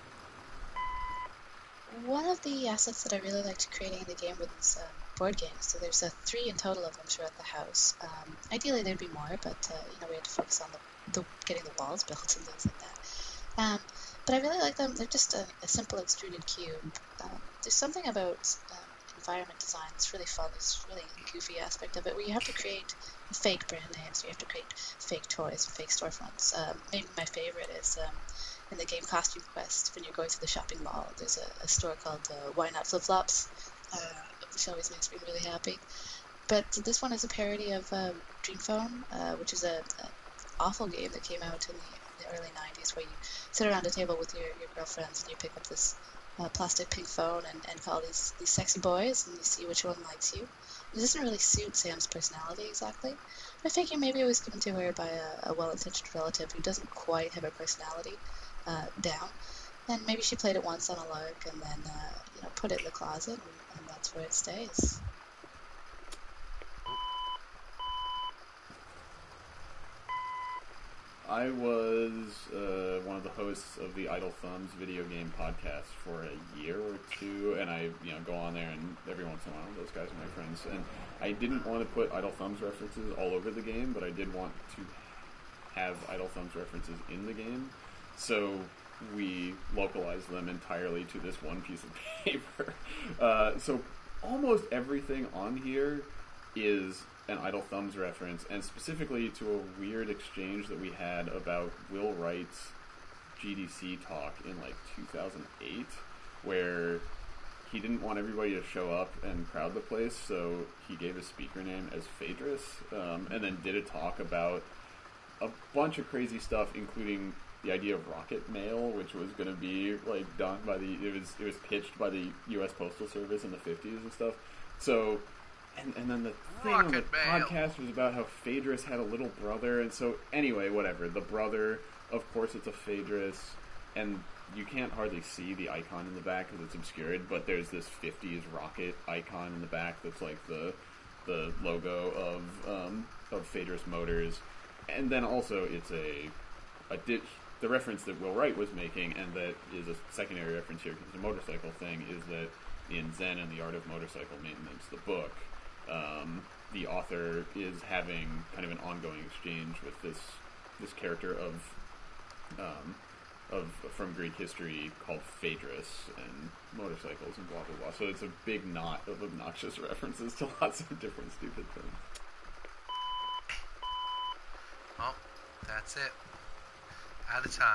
D: One of the assets that I really liked creating in the game was board games. So there's 3 in total of them throughout the house. Ideally there'd be more, but we had to focus on the getting the walls built and things like that. But I really like them. They're just a simple extruded cube. There's something about environment design that's really fun. There's really goofy aspect of it where you have to create fake brand names. You have to create fake toys and fake storefronts. Maybe my favorite is in the game Costume Quest, when you're going through the shopping mall, there's a store called Why Not Flip Flops, which always makes me really happy. But this one is a parody of Dream Phone, which is a awful game that came out in the early 90s, where you sit around a table with your girlfriends and you pick up this plastic pink phone and call these sexy boys, and you see which one likes you. It doesn't really suit Sam's personality exactly. I figure maybe it was given to her by a well-intentioned relative who doesn't quite have her personality down. And maybe she played it once on a lark and then put it in the closet, and that's where it stays.
C: I was one of the hosts of the Idle Thumbs video game podcast for a year or two, and I go on there, and every once in a while, those guys are my friends. And I didn't want to put Idle Thumbs references all over the game, but I did want to have Idle Thumbs references in the game, so we localized them entirely to this one piece of paper. So almost everything on here is an Idle Thumbs reference, and specifically to a weird exchange that we had about Will Wright's GDC talk in like 2008, where he didn't want everybody to show up and crowd the place, so he gave his speaker name as Phaedrus, and then did a talk about a bunch of crazy stuff, including the idea of rocket mail, which was going to be like done by it was pitched by the U.S. Postal Service in the 50s and stuff. So. And then the thing on the podcast was about how Phaedrus had a little brother, and so anyway, whatever. The brother, of course, it's a Phaedrus, and you can't hardly see the icon in the back because it's obscured. But there's this 50s rocket icon in the back that's like the logo of Phaedrus Motors, and then also it's the reference that Will Wright was making, and that is a secondary reference here because it's a motorcycle thing, is that in Zen and the Art of Motorcycle Maintenance, the book. The author is having kind of an ongoing exchange with this character of from Greek history called Phaedrus and motorcycles and blah blah blah. So it's a big knot of obnoxious references to lots of different stupid things.
A: Well, that's it. Out of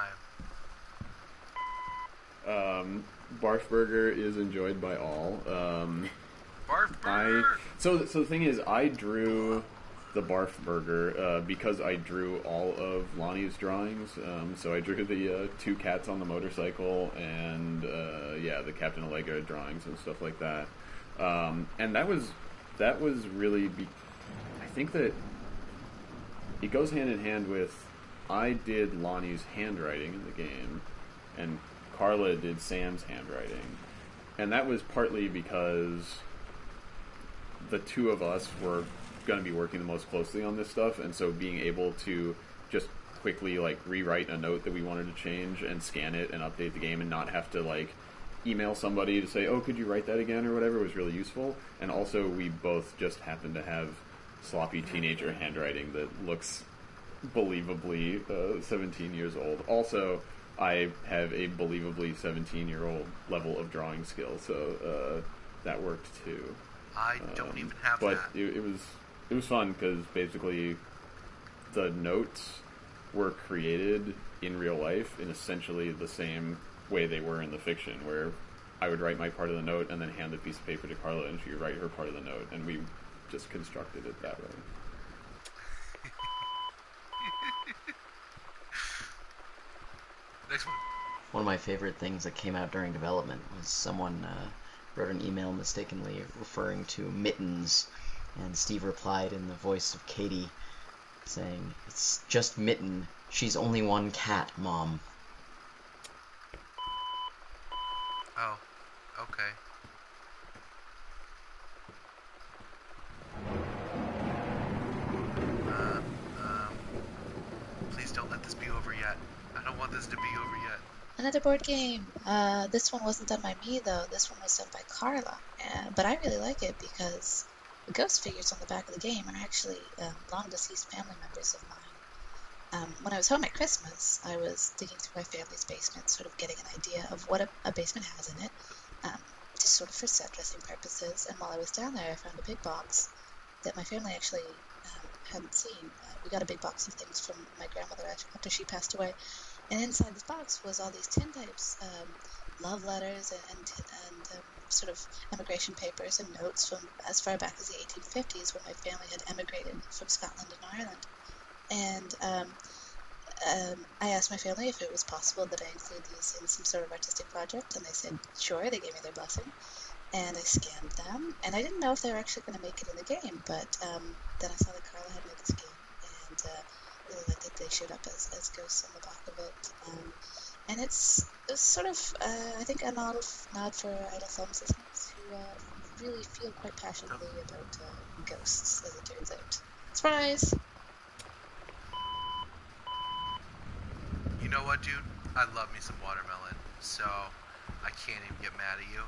A: time.
C: Barf Burger is enjoyed by all.
A: Barf Burger!
C: So the thing is, I drew the Barf Burger because I drew all of Lonnie's drawings. So I drew the 2 cats on the motorcycle and the Captain Allegra drawings and stuff like that. And that was really I think that it goes hand in hand with I did Lonnie's handwriting in the game, and Carla did Sam's handwriting, and that was partly because the two of us were going to be working the most closely on this stuff, and so being able to just quickly like rewrite a note that we wanted to change and scan it and update the game and not have to like email somebody to say, oh, could you write that again or whatever, was really useful. And also we both just happen to have sloppy teenager handwriting that looks believably 17 years old. Also, I have a believably 17-year-old level of drawing skill, so that worked too.
A: I don't even have
C: but
A: that.
C: It was fun because basically the notes were created in real life in essentially the same way they were in the fiction, where I would write my part of the note and then hand the piece of paper to Carla, and she would write her part of the note, and we just constructed it that way.
A: Next one.
I: One of my favorite things that came out during development was someone wrote an email mistakenly referring to mittens, and Steve replied in the voice of Katie, saying, "It's just Mitten. She's only one cat, Mom."
A: Oh, okay. Please don't let this be over yet. I don't want this to be over yet.
D: Another board game. This one wasn't done by me, though. This one was done by Carla. But I really like it because the ghost figures on the back of the game are actually long-deceased family members of mine. When I was home at Christmas, I was digging through my family's basement, sort of getting an idea of what a basement has in it, just sort of for set dressing purposes. And while I was down there, I found a big box that my family actually hadn't seen. We got a big box of things from my grandmother after she passed away. And inside this box was all these tin types, love letters and sort of emigration papers and notes from as far back as the 1850s, when my family had emigrated from Scotland and Ireland. And I asked my family if it was possible that I include these in some sort of artistic project, and they said sure. They gave me their blessing, and I scanned them. And I didn't know if they were actually going to make it in the game, but then I saw that Carla had made this game, and really liked that they showed up as ghosts on the back of it. And it's sort of, I think, a nod for idle film systems who really feel quite passionately about ghosts, as it turns out. Surprise!
A: You know what, dude? I love me some watermelon, so I can't even get mad at you.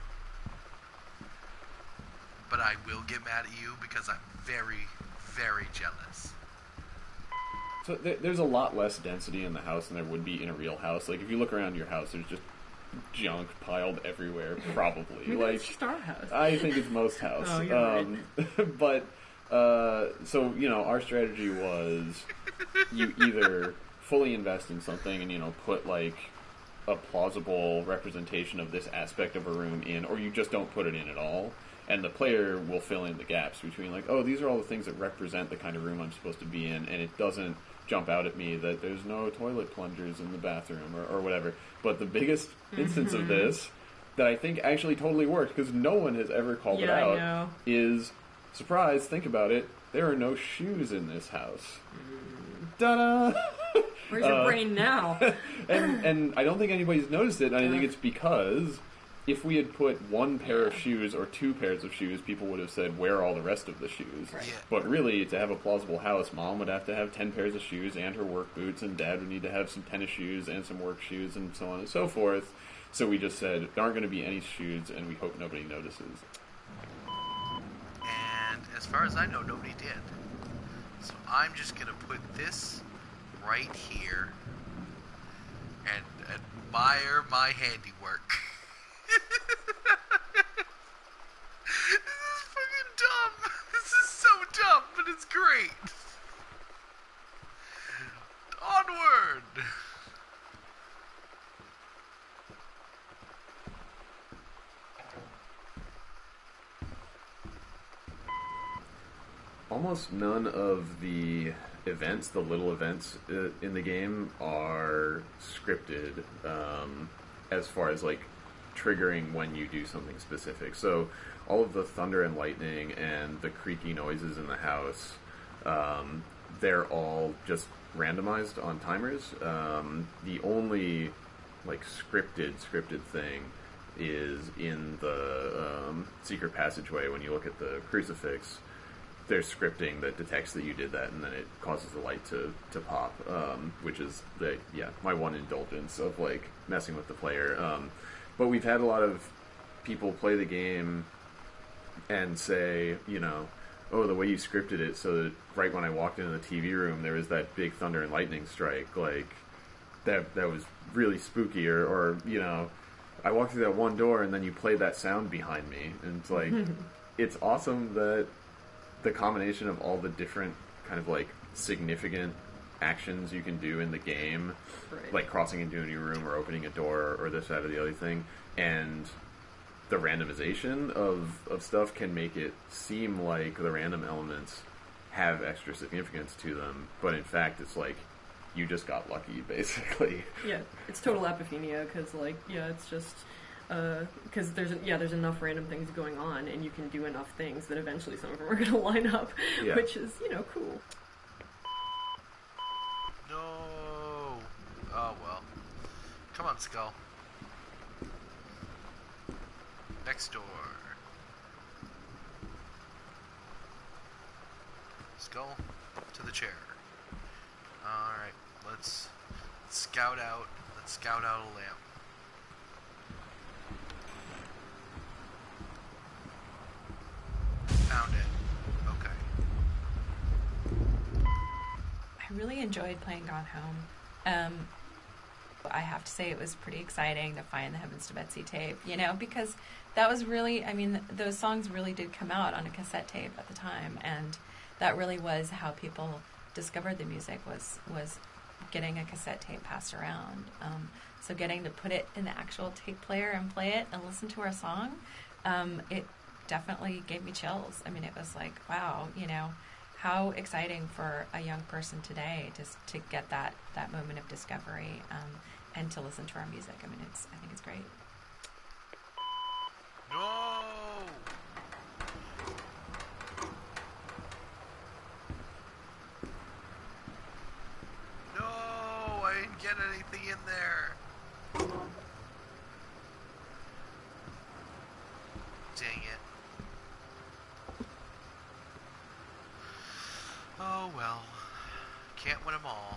A: But I will get mad at you because I'm very, very jealous.
C: So there's a lot less density in the house than there would be in a real house. Like, if you look around your house, there's just junk piled everywhere, probably.
E: Maybe
C: like,
E: it's just our house.
C: I think it's most house.
E: Oh, you're right.
C: But, so, you know, our strategy was you either fully invest in something and, you know, put, like, a plausible representation of this aspect of a room in, or you just don't put it in at all. And the player will fill in the gaps between, like, oh, these are all the things that represent the kind of room I'm supposed to be in, and it doesn't jump out at me that there's no toilet plungers in the bathroom or whatever. But the biggest instance of this that I think actually totally worked, because no one has ever called it out, is, surprise, think about it, there are no shoes in this house. Ta-da!
E: Where's your brain now?
C: and I don't think anybody's noticed it, and I think it's because if we had put one pair of shoes or two pairs of shoes, people would have said, where are all the rest of the shoes?
A: Right. Yeah.
C: But really, to have a plausible house, Mom would have to have 10 pairs of shoes and her work boots, and Dad would need to have some tennis shoes and some work shoes, and so on and so forth. So we just said, there aren't going to be any shoes, and we hope nobody notices.
A: And as far as I know, nobody did. So I'm just going to put this right here and admire my handiwork. This is fucking dumb. This is so dumb, but it's great. Onward.
C: Almost none of the events, the little events in the game, are scripted as far as, like, triggering when you do something specific. So all of the thunder and lightning and the creaky noises in the house, they're all just randomized on timers. The only, like, scripted thing is in the secret passageway when you look at the crucifix. there's scripting that detects that you did that, and then it causes the light to pop, which is my one indulgence of like messing with the player. But we've had a lot of people play the game and say, oh, the way you scripted it so that right when I walked into the TV room there was that big thunder and lightning strike, like that was really spooky, or I walked through that one door and then you played that sound behind me, and it's like it's awesome that the combination of all the different kind of like significant actions you can do in the game, right, like crossing into a new room or opening a door or this, that, or the other thing, and the randomization of stuff can make it seem like the random elements have extra significance to them, but in fact it's like you just got lucky, basically.
E: Yeah, it's total apophenia, because it's just because there's enough random things going on, and you can do enough things that eventually some of them are going to line up, which is cool.
A: No. Oh well. Come on, Skull. Next door. Skull to the chair. Alright, let's scout out a lamp. Found it. Okay.
G: I really enjoyed playing Gone Home. I have to say it was pretty exciting to find the Heavens to Betsy tape, because that was really, those songs really did come out on a cassette tape at the time, and that really was how people discovered the music, was getting a cassette tape passed around. So getting to put it in the actual tape player and play it and listen to our song, it definitely gave me chills. It was like, wow, how exciting for a young person today just to get that moment of discovery, and to listen to our music. I think it's great.
A: No! No! I didn't get anything in there. Dang it. Oh well. Can't win them all.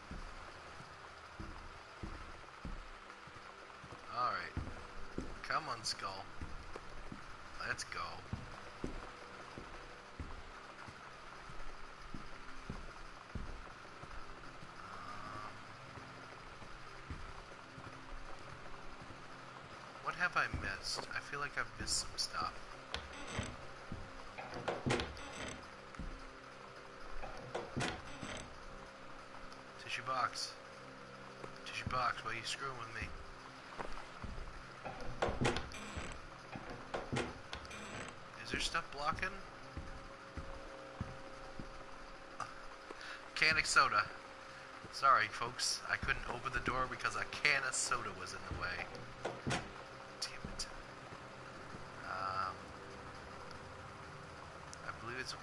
A: Alright. Come on, Skull. Let's go. What have I missed? I feel like I've missed some stuff. Tissue box. Tissue box, why are you screwing with me? Is there stuff blocking? Can of soda. Sorry, folks. I couldn't open the door because a can of soda was in the way. Damn it. I believe it's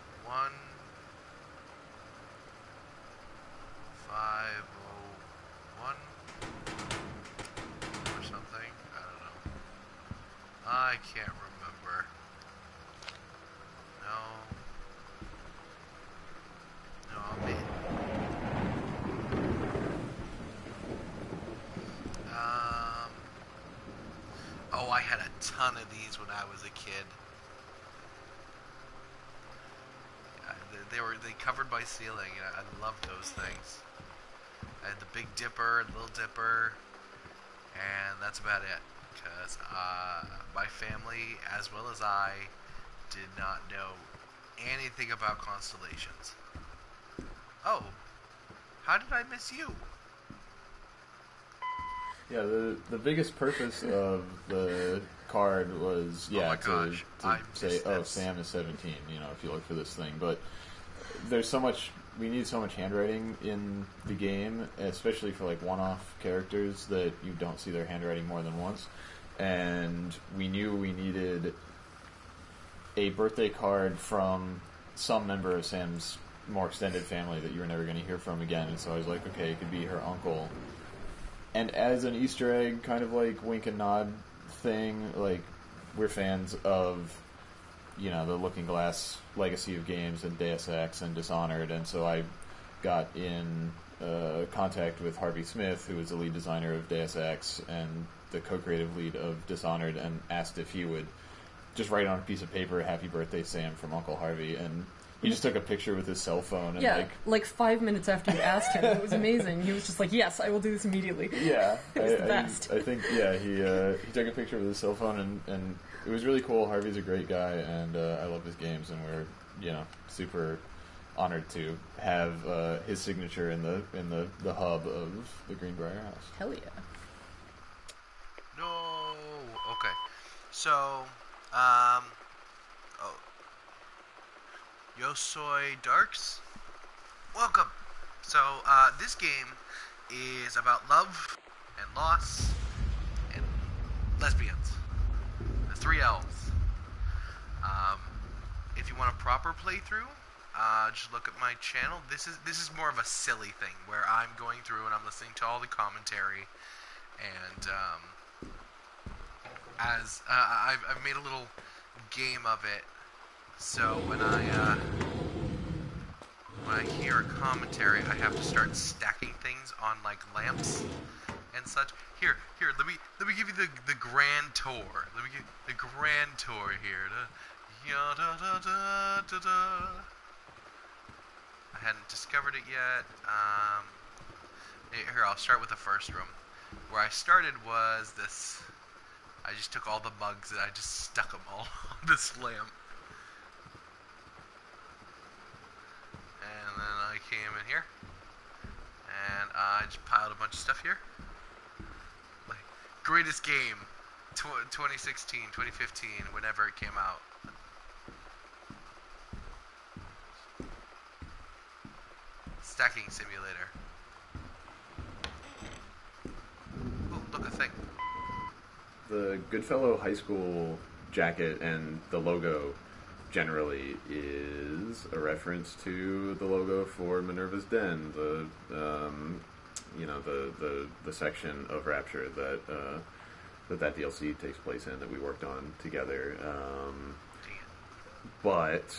A: 1501 or something. I don't know. I can't remember. No, I'm in. Oh, I had a ton of these when I was a kid. They covered my ceiling. I loved those things. I had the Big Dipper and Little Dipper, and that's about it. Because my family, as well as I, did not know anything about constellations. Oh, how did I miss you?
C: Yeah, the biggest purpose of the card was to say, oh, Sam is 17. If you look for this thing, but there's so much. We need so much handwriting in the game, especially for like one-off characters that you don't see their handwriting more than once. And we knew we needed a birthday card from some member of Sam's more extended family that you were never going to hear from again. And so I was like, okay, it could be her uncle. And as an Easter egg, kind of like wink and nod thing, like we're fans of the Looking Glass legacy of games and Deus Ex and Dishonored, and so I got in contact with Harvey Smith, who is the lead designer of Deus Ex and the co-creative lead of Dishonored, and asked if he would just write on a piece of paper, "Happy Birthday, Sam," from Uncle Harvey, and he just took a picture with his cell phone. And
E: like 5 minutes after you asked him. It was amazing. He was just like, "Yes, I will do this immediately."
C: Yeah.
E: It was the best.
C: I think, he took a picture with his cell phone, and it was really cool. Harvey's a great guy, and I love his games, and we're, super honored to have his signature in the hub of the Greenbrier House.
E: Hell yeah.
A: No. Okay. So, Yo Soy Darks, welcome. So, this game is about love and loss and lesbians. The 3 L's. If you want a proper playthrough, just look at my channel. This is more of a silly thing where I'm going through and I'm listening to all the commentary, and I've made a little game of it. So when I hear a commentary, I have to start stacking things on like lamps and such. Here, let me give you the grand tour. Let me give the grand tour here. I hadn't discovered it yet. Here, I'll start with the first room. Where I started was this. I just took all the mugs and I just stuck them all on this lamp. And then I came in here. And I just piled a bunch of stuff here. Like, greatest game. 2016, 2015, whenever it came out. Stacking simulator. Ooh, look, a thing.
C: The Goodfellow High School jacket and the logo generally is a reference to the logo for Minerva's Den, the section of Rapture that DLC takes place in, that we worked on together. But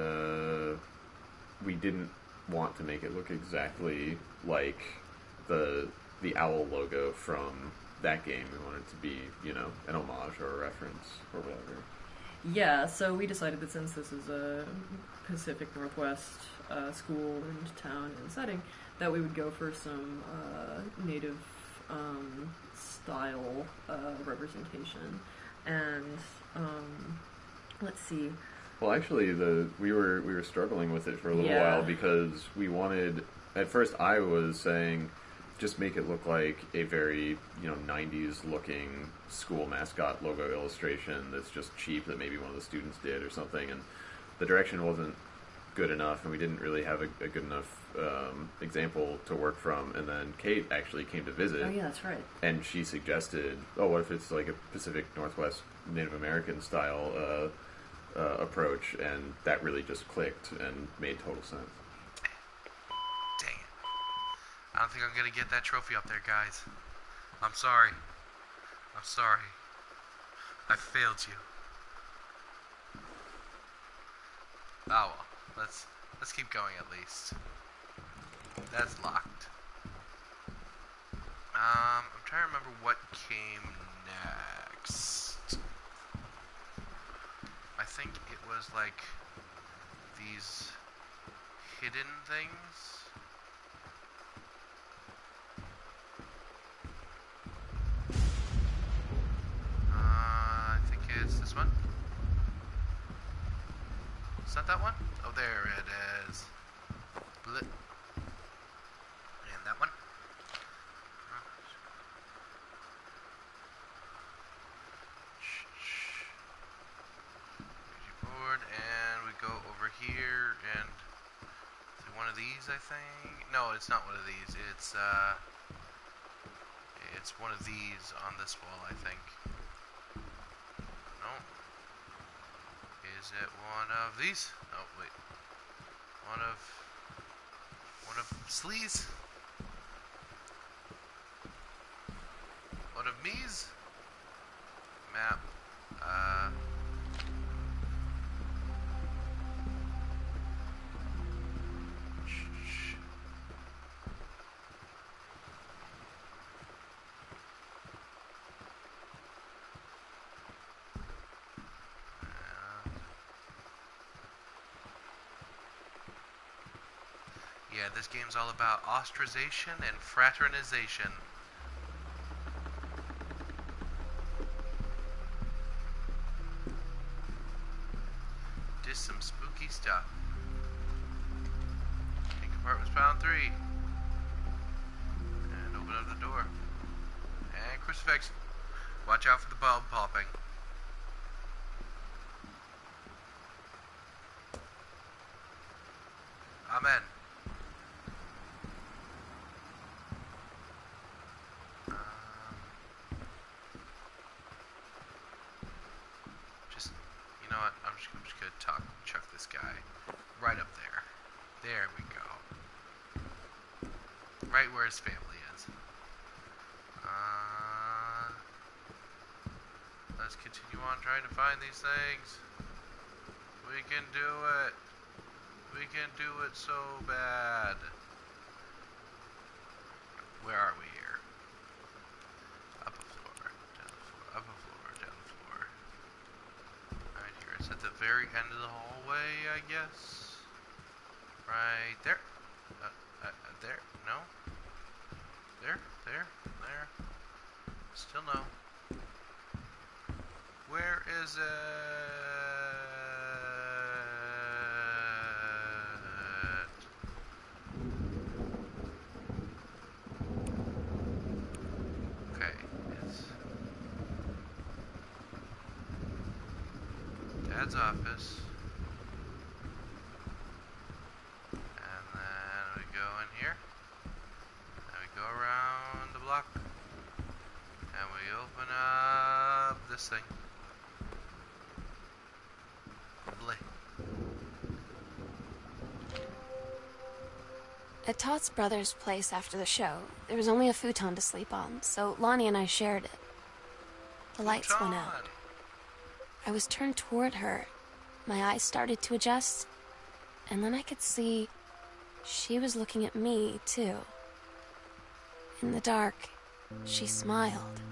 C: we didn't want to make it look exactly like the owl logo from that game. We wanted it to be, an homage or a reference or whatever.
E: Yeah, so we decided that since this is a Pacific Northwest school and town and setting, that we would go for some native style representation. And let's see.
C: Well, actually, we were struggling with it for a little while because we wanted. At first, I was saying, just make it look like a very 90s looking school mascot logo illustration that's just cheap, that maybe one of the students did or something. And the direction wasn't good enough, and we didn't really have a good enough example to work from. And then Kate actually came to visit.
E: Oh yeah, that's right.
C: And she suggested, what if it's like a Pacific Northwest Native American style approach, and that really just clicked and made total sense.
A: Dang it. I don't think I'm gonna get that trophy up there, guys. I'm sorry. I failed you. Oh well. Let's keep going at least. That's locked. I'm trying to remember what came next. I think it was like these hidden things. I think it's this one. Is that one? Oh, there it is. Blit. And that one. Board, and we go over here, and is it one of these, I think? No, it's not one of these. It's one of these on this wall, I think. No. Is it one of these? Oh, wait. One of sleaze? One of me's? Map. Yeah, this game's all about ostracization and fraternization. Just some spooky stuff. Think compartment's found 3. And open up the door. And crucifix. Watch out for the bulb popping. Amen. Just, you know what? I'm just gonna chuck this guy right up there. There we go. Right where his family is. Let's continue on trying to find these things. We can do it. We can do it so bad. Where are we here? Up a floor, down the floor, up a floor, down the floor. Right here. It's at the very end of the hallway, I guess. Right there. There. No. There. Still no. Where is it? Okay, it's Dad's office. And then we go in here. And we go around the block. And we open up this thing.
J: At Todd's brother's place after the show, there was only a futon to sleep on, so Lonnie and I shared it. The lights went out. I was turned toward her. My eyes started to adjust, and then I could see she was looking at me, too. In the dark, she smiled.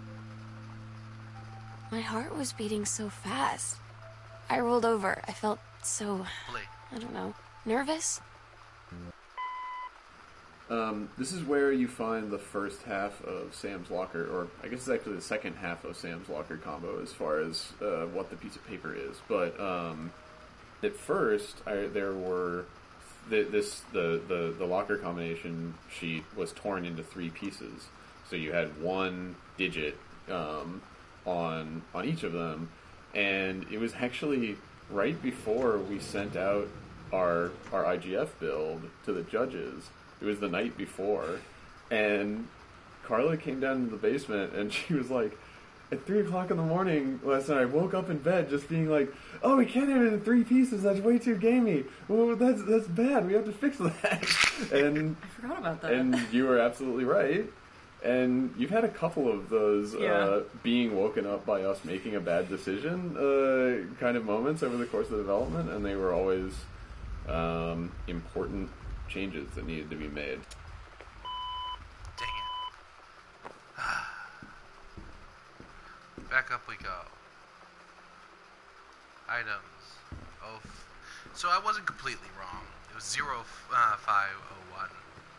J: My heart was beating so fast. I rolled over. I felt so, I don't know, nervous?
C: This is where you find the first half of Sam's locker, or I guess it's actually the second half of Sam's locker combo as far as what the piece of paper is. But at first, there were the locker combination sheet was torn into 3 pieces, so you had 1 digit on each of them, and it was actually right before we sent out our IGF build to the judges. It was the night before, and Carla came down to the basement, and she was like, at 3 o'clock in the morning last night, I woke up in bed just being like, oh, we can't have it in 3 pieces, that's way too gamey. Well, that's bad, we have to fix that. And
E: I forgot about that.
C: And you were absolutely right. And you've had a couple of those being woken up by us making a bad decision kind of moments over the course of the development, and they were always important changes that needed to be made.
A: Dang it. Back up we go. Items. Oh, so I wasn't completely wrong. It was 0501.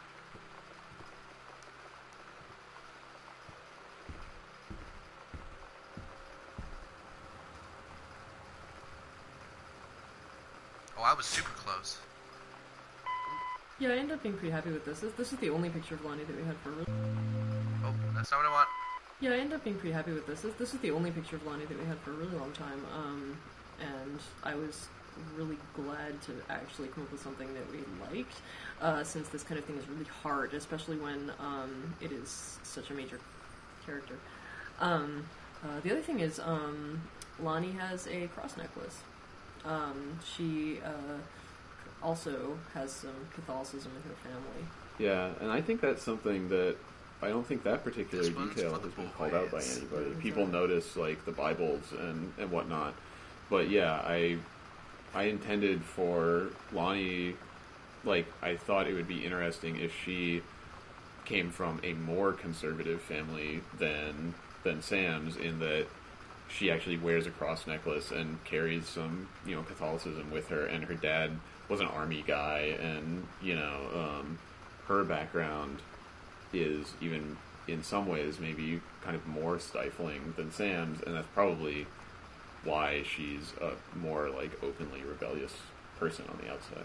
A: Oh, I was super close.
E: Yeah, I ended up being pretty happy with this. This is the only picture of Lonnie that we had for a really...
A: Oh, that's not what I want.
E: Yeah, I ended up being pretty happy with this. This is the only picture of Lonnie that we had for a really long time. And I was really glad to actually come up with something that we liked, since this kind of thing is really hard, especially when it is such a major character. The other thing is, Lonnie has a cross necklace. She also has some Catholicism in her family.
C: Yeah, and I think that's something that I don't think that particular detail has been called out by anybody. People notice like the Bibles and whatnot, but yeah, I intended for Lonnie, like I thought it would be interesting if she came from a more conservative family than Sam's, in that she actually wears a cross necklace and carries some, Catholicism with her, and her dad was an army guy, and, her background is even in some ways maybe kind of more stifling than Sam's, and that's probably why she's a more, like, openly rebellious person on the outside.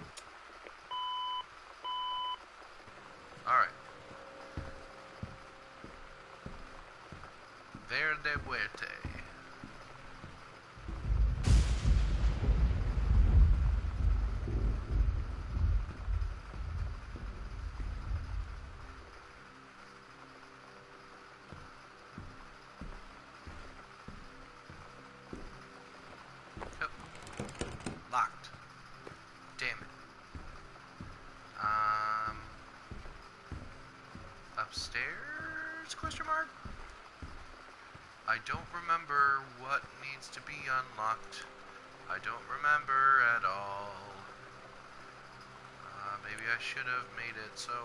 A: Alright. Verde Muerte. Yep. Locked. Damn it. Upstairs? Question mark? I don't remember what needs to be unlocked. I don't remember at all. Maybe I should have made it so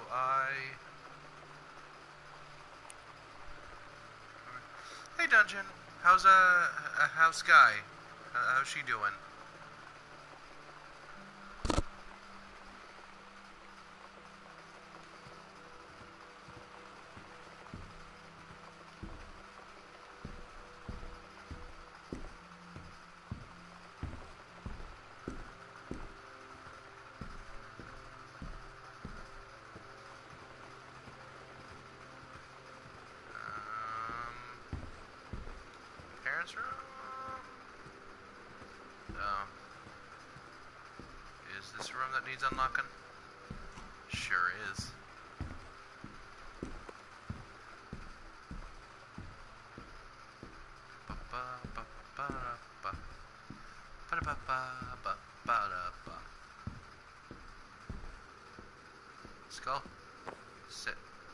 A: Hey, Dungeon. How's Sky? How's she doing? Parents' room? Is this a room that needs unlocking? Sure is. Skull, sit.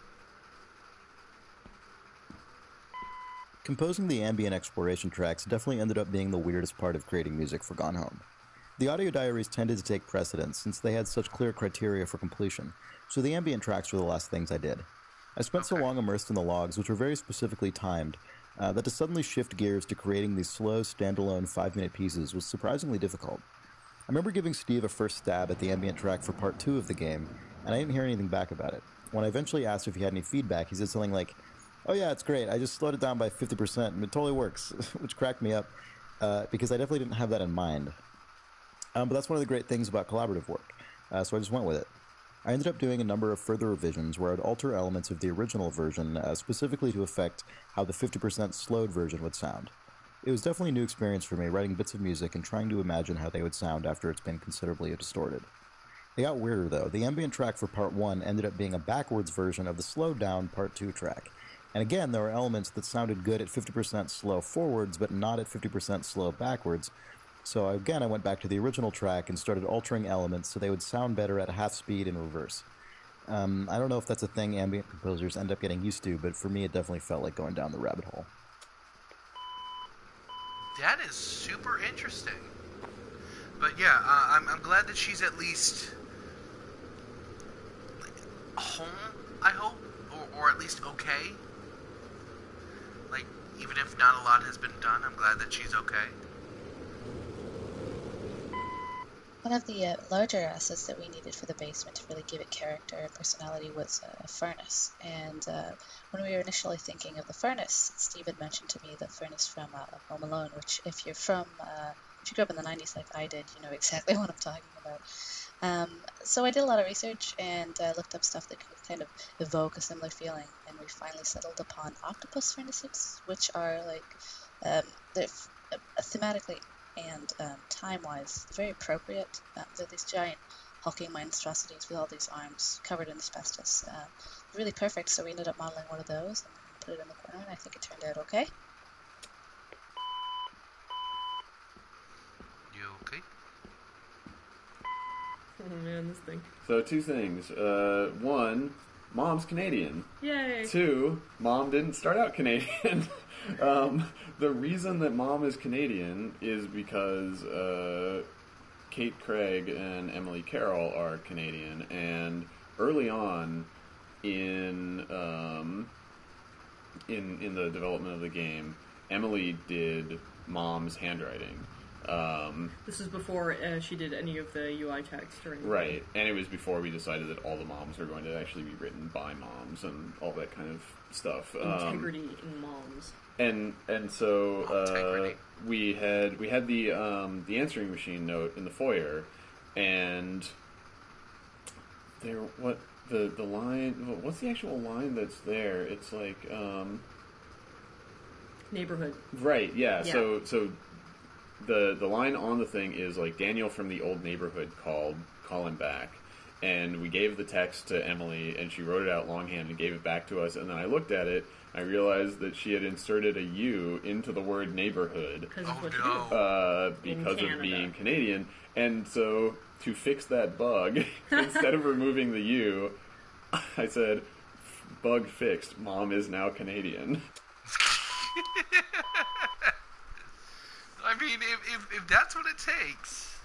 F: Composing the ambient exploration tracks definitely ended up being the weirdest part of creating music for Gone Home. The audio diaries tended to take precedence since they had such clear criteria for completion, so the ambient tracks were the last things I did. I spent so long immersed in the logs, which were very specifically timed, that to suddenly shift gears to creating these slow, standalone 5-minute pieces was surprisingly difficult. I remember giving Steve a first stab at the ambient track for part 2 of the game, and I didn't hear anything back about it. When I eventually asked if he had any feedback, he said something like, "Oh yeah, it's great. I just slowed it down by 50% and it totally works," which cracked me up, because I definitely didn't have that in mind. But that's one of the great things about collaborative work, so I just went with it. I ended up doing a number of further revisions where I'd alter elements of the original version, specifically to affect how the 50% slowed version would sound. It was definitely a new experience for me, writing bits of music and trying to imagine how they would sound after it's been considerably distorted. It got weirder though. The ambient track for part 1 ended up being a backwards version of the slowed down part 2 track. And again, there were elements that sounded good at 50% slow forwards, but not at 50% slow backwards. So again, I went back to the original track and started altering elements so they would sound better at half speed in reverse. I don't know if that's a thing ambient composers end up getting used to, but for me it definitely felt like going down the rabbit hole.
A: That is super interesting. But yeah, I'm glad that she's at least home, I hope, or at least okay. Like, even if not a lot has been done, I'm glad that she's okay.
D: One of the larger assets that we needed for the basement to really give it character and personality was a furnace. And when we were initially thinking of the furnace, Steve had mentioned to me the furnace from Home Alone, which if you grew up in the 90s like I did, you know exactly what I'm talking about. So I did a lot of research and looked up stuff that could kind of evoke a similar feeling, and we finally settled upon octopus furnaces, which are like they're thematically and time-wise very appropriate. They're these giant hulking monstrosities with all these arms covered in asbestos. Really perfect, so we ended up modeling one of those and put it in the corner, and I think it turned out okay.
A: You okay?
E: Oh man, this thing.
C: So 2 things. 1, Mom's Canadian.
E: Yay!
C: 2, Mom didn't start out Canadian. The reason that Mom is Canadian is because Kate Craig and Emily Carroll are Canadian, and early on in the development of the game, Emily did Mom's handwriting.
E: This is before she did any of the UI text or anything.
C: Right, and it was before we decided that all the moms were going to actually be written by moms and all that kind of stuff.
E: Integrity in moms.
C: And so we had the answering machine note in the foyer, and there the line. What's the actual line that's there? It's like
E: neighborhood.
C: Right. Yeah. So the line on the thing is like, Daniel from the old neighborhood call him back. And we gave the text to Emily, and she wrote it out longhand and gave it back to us. And then I looked at it, I realized that she had inserted a U into the word neighborhood
E: because
C: of being Canadian. And so to fix that bug, instead of removing the U, I said, "Bug fixed. Mom is now Canadian."
A: I mean, if that's what it takes.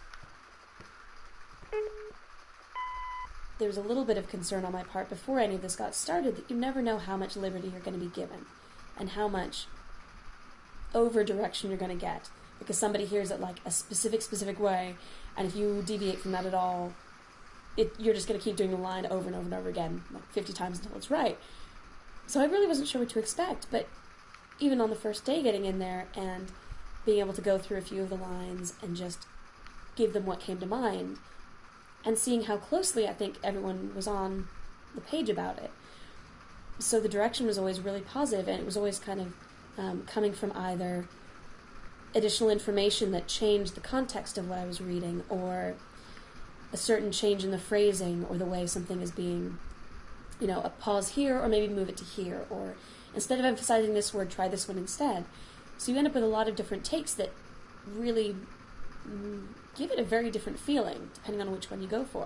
H: There's a little bit of concern on my part before any of this got started that you never know how much liberty you're going to be given and how much over direction you're going to get, because somebody hears it like a specific way, and if you deviate from that at all, you're just going to keep doing the line over and over and over again, like 50 times until it's right. So I really wasn't sure what to expect, but even on the first day getting in there and being able to go through a few of the lines and just give them what came to mind, and seeing how closely I think everyone was on the page about it. So the direction was always really positive, and it was always kind of coming from either additional information that changed the context of what I was reading, or a certain change in the phrasing, or the way something is being, a pause here, or maybe move it to here, or instead of emphasizing this word, try this one instead. So you end up with a lot of different takes that really give it a very different feeling, depending on which one you go for.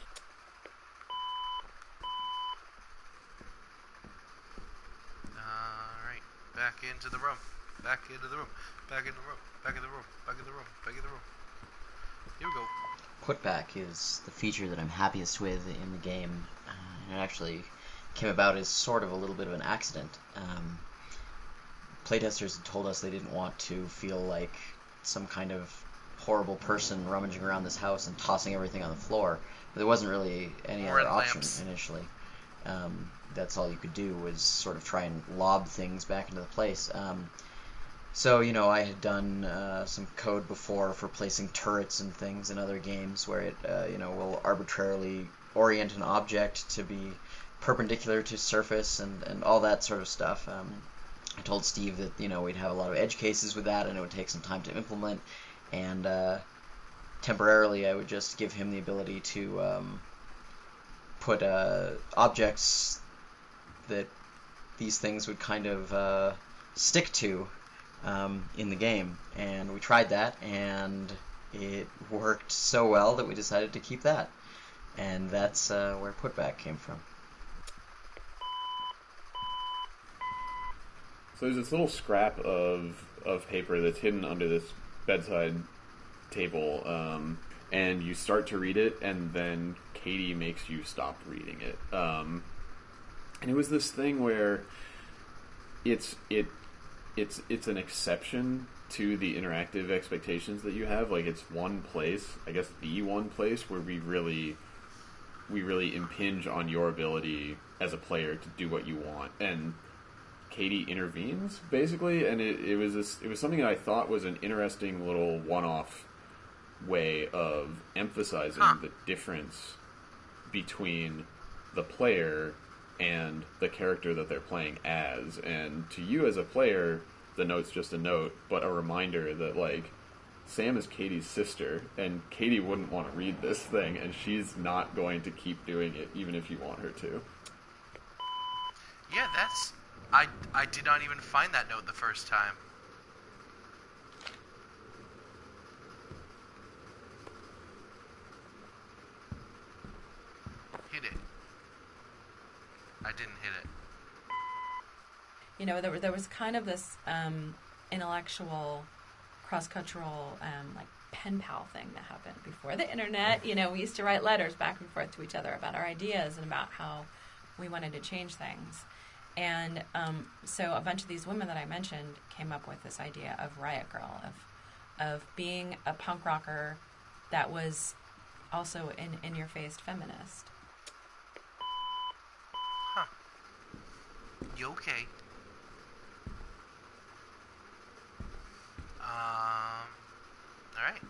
A: Alright, back into the room. Back into the room. Back in the room. Back in the room. Back in the room. Back in the room. Here we go.
I: Putback is the feature that I'm happiest with in the game. It actually came about as sort of a little bit of an accident. Playtesters had told us they didn't want to feel like some kind of horrible person rummaging around this house and tossing everything on the floor. But there wasn't really any other option initially. That's all you could do was sort of try and lob things back into the place. So, I had done some code before for placing turrets and things in other games where it, will arbitrarily orient an object to be perpendicular to surface and all that sort of stuff. I told Steve that, we'd have a lot of edge cases with that and it would take some time to implement, and temporarily I would just give him the ability to put objects that these things would kind of stick to in the game. And we tried that, and it worked so well that we decided to keep that. And that's where Putback came from.
C: So there's this little scrap of paper that's hidden under this bedside table, and you start to read it, and then Katie makes you stop reading it. And it was this thing where it's an exception to the interactive expectations that you have. Like, it's one place, I guess the one place where we really impinge on your ability as a player to do what you want. And Katie intervenes, basically, and it was something that I thought was an interesting little one-off way of emphasizing the difference between the player and the character that they're playing as. And to you as a player, the note's just a note, but a reminder that, like, Sam is Katie's sister, and Katie wouldn't want to read this thing, and she's not going to keep doing it, even if you want her to.
A: Yeah, I did not even find that note the first time. Hit it. I didn't hit it.
G: There was kind of this intellectual, cross-cultural, like pen pal thing that happened before the internet. We used to write letters back and forth to each other about our ideas and about how we wanted to change things. And so a bunch of these women that I mentioned came up with this idea of Riot Girl, of being a punk rocker that was also an in-your-face feminist.
A: Huh. You okay? Alright.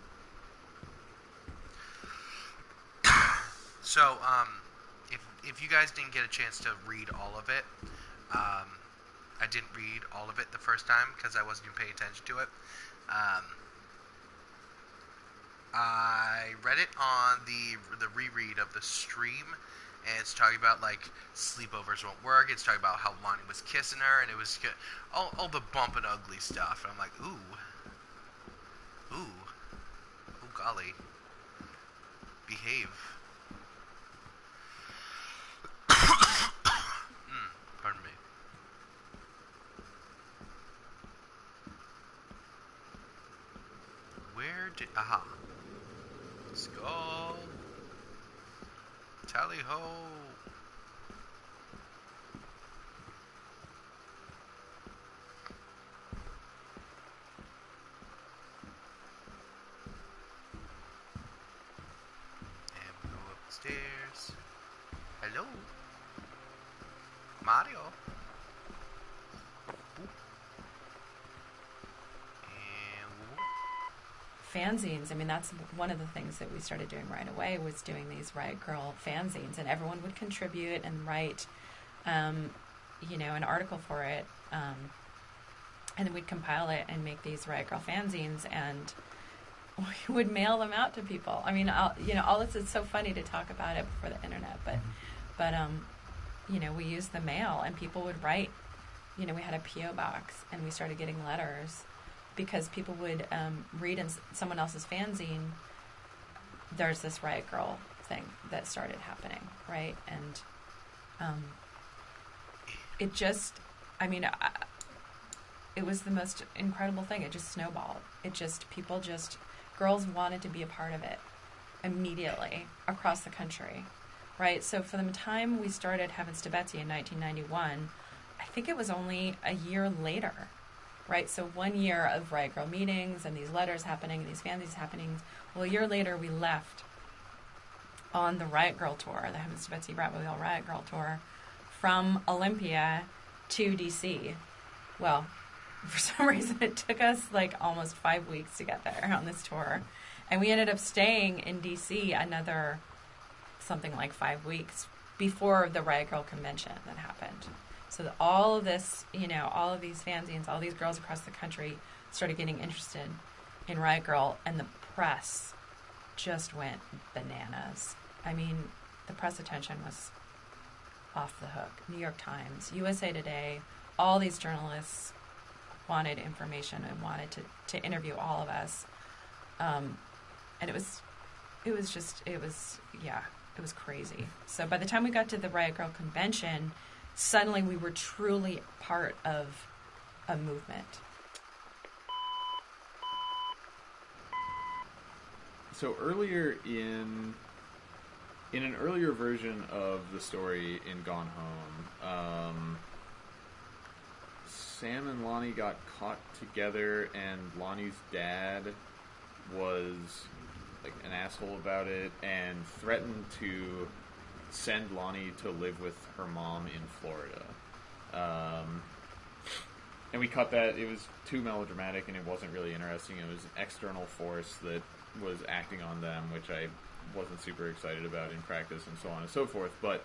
A: So, if you guys didn't get a chance to read all of it, I didn't read all of it the first time because I wasn't even paying attention to it. I read it on the reread of the stream, and it's talking about, like, sleepovers won't work. It's talking about how Lonnie was kissing her, and it was all the bump and ugly stuff. And I'm like, ooh, golly, behave. Pardon me. Aha. Skull. Tally ho. And we go upstairs. Hello. Mario.
G: Fanzines. I mean, that's one of the things that we started doing right away, was doing these Riot Girl fanzines, and everyone would contribute and write, an article for it, and then we'd compile it and make these Riot Girl fanzines, and we would mail them out to people. I mean, all this is so funny to talk about it before the internet, but we used the mail, and people would write. We had a P.O. box, and we started getting letters. Because people would read in someone else's fanzine, there's this Riot Girl thing that started happening, right? And it just, it was the most incredible thing. It just snowballed. Girls wanted to be a part of it immediately across the country, right? So from the time we started Heavens to Betsy in 1991, I think it was only a year later. Right, so 1 year of Riot Girl meetings and these letters happening, these fanzines happening. Well, a year later, we left on the Riot Girl tour, the Heavens to Betsy Bratmobile Riot Girl tour, from Olympia to D.C. Well, for some reason, it took us like almost 5 weeks to get there on this tour, and we ended up staying in D.C. another something like 5 weeks before the Riot Girl convention that happened. So that all of this, all of these fanzines, all these girls across the country started getting interested in Riot Girl, and the press just went bananas. I mean, the press attention was off the hook. New York Times, USA Today, all these journalists wanted information and wanted to interview all of us. And it was crazy. So by the time we got to the Riot Girl convention, suddenly we were truly part of a movement.
C: So earlier in an earlier version of the story in Gone Home, Sam and Lonnie got caught together, and Lonnie's dad was like an asshole about it and threatened to send Lonnie to live with her mom in Florida. And we cut that. It was too melodramatic, and it wasn't really interesting. It was an external force that was acting on them, which I wasn't super excited about in practice, and so on and so forth. But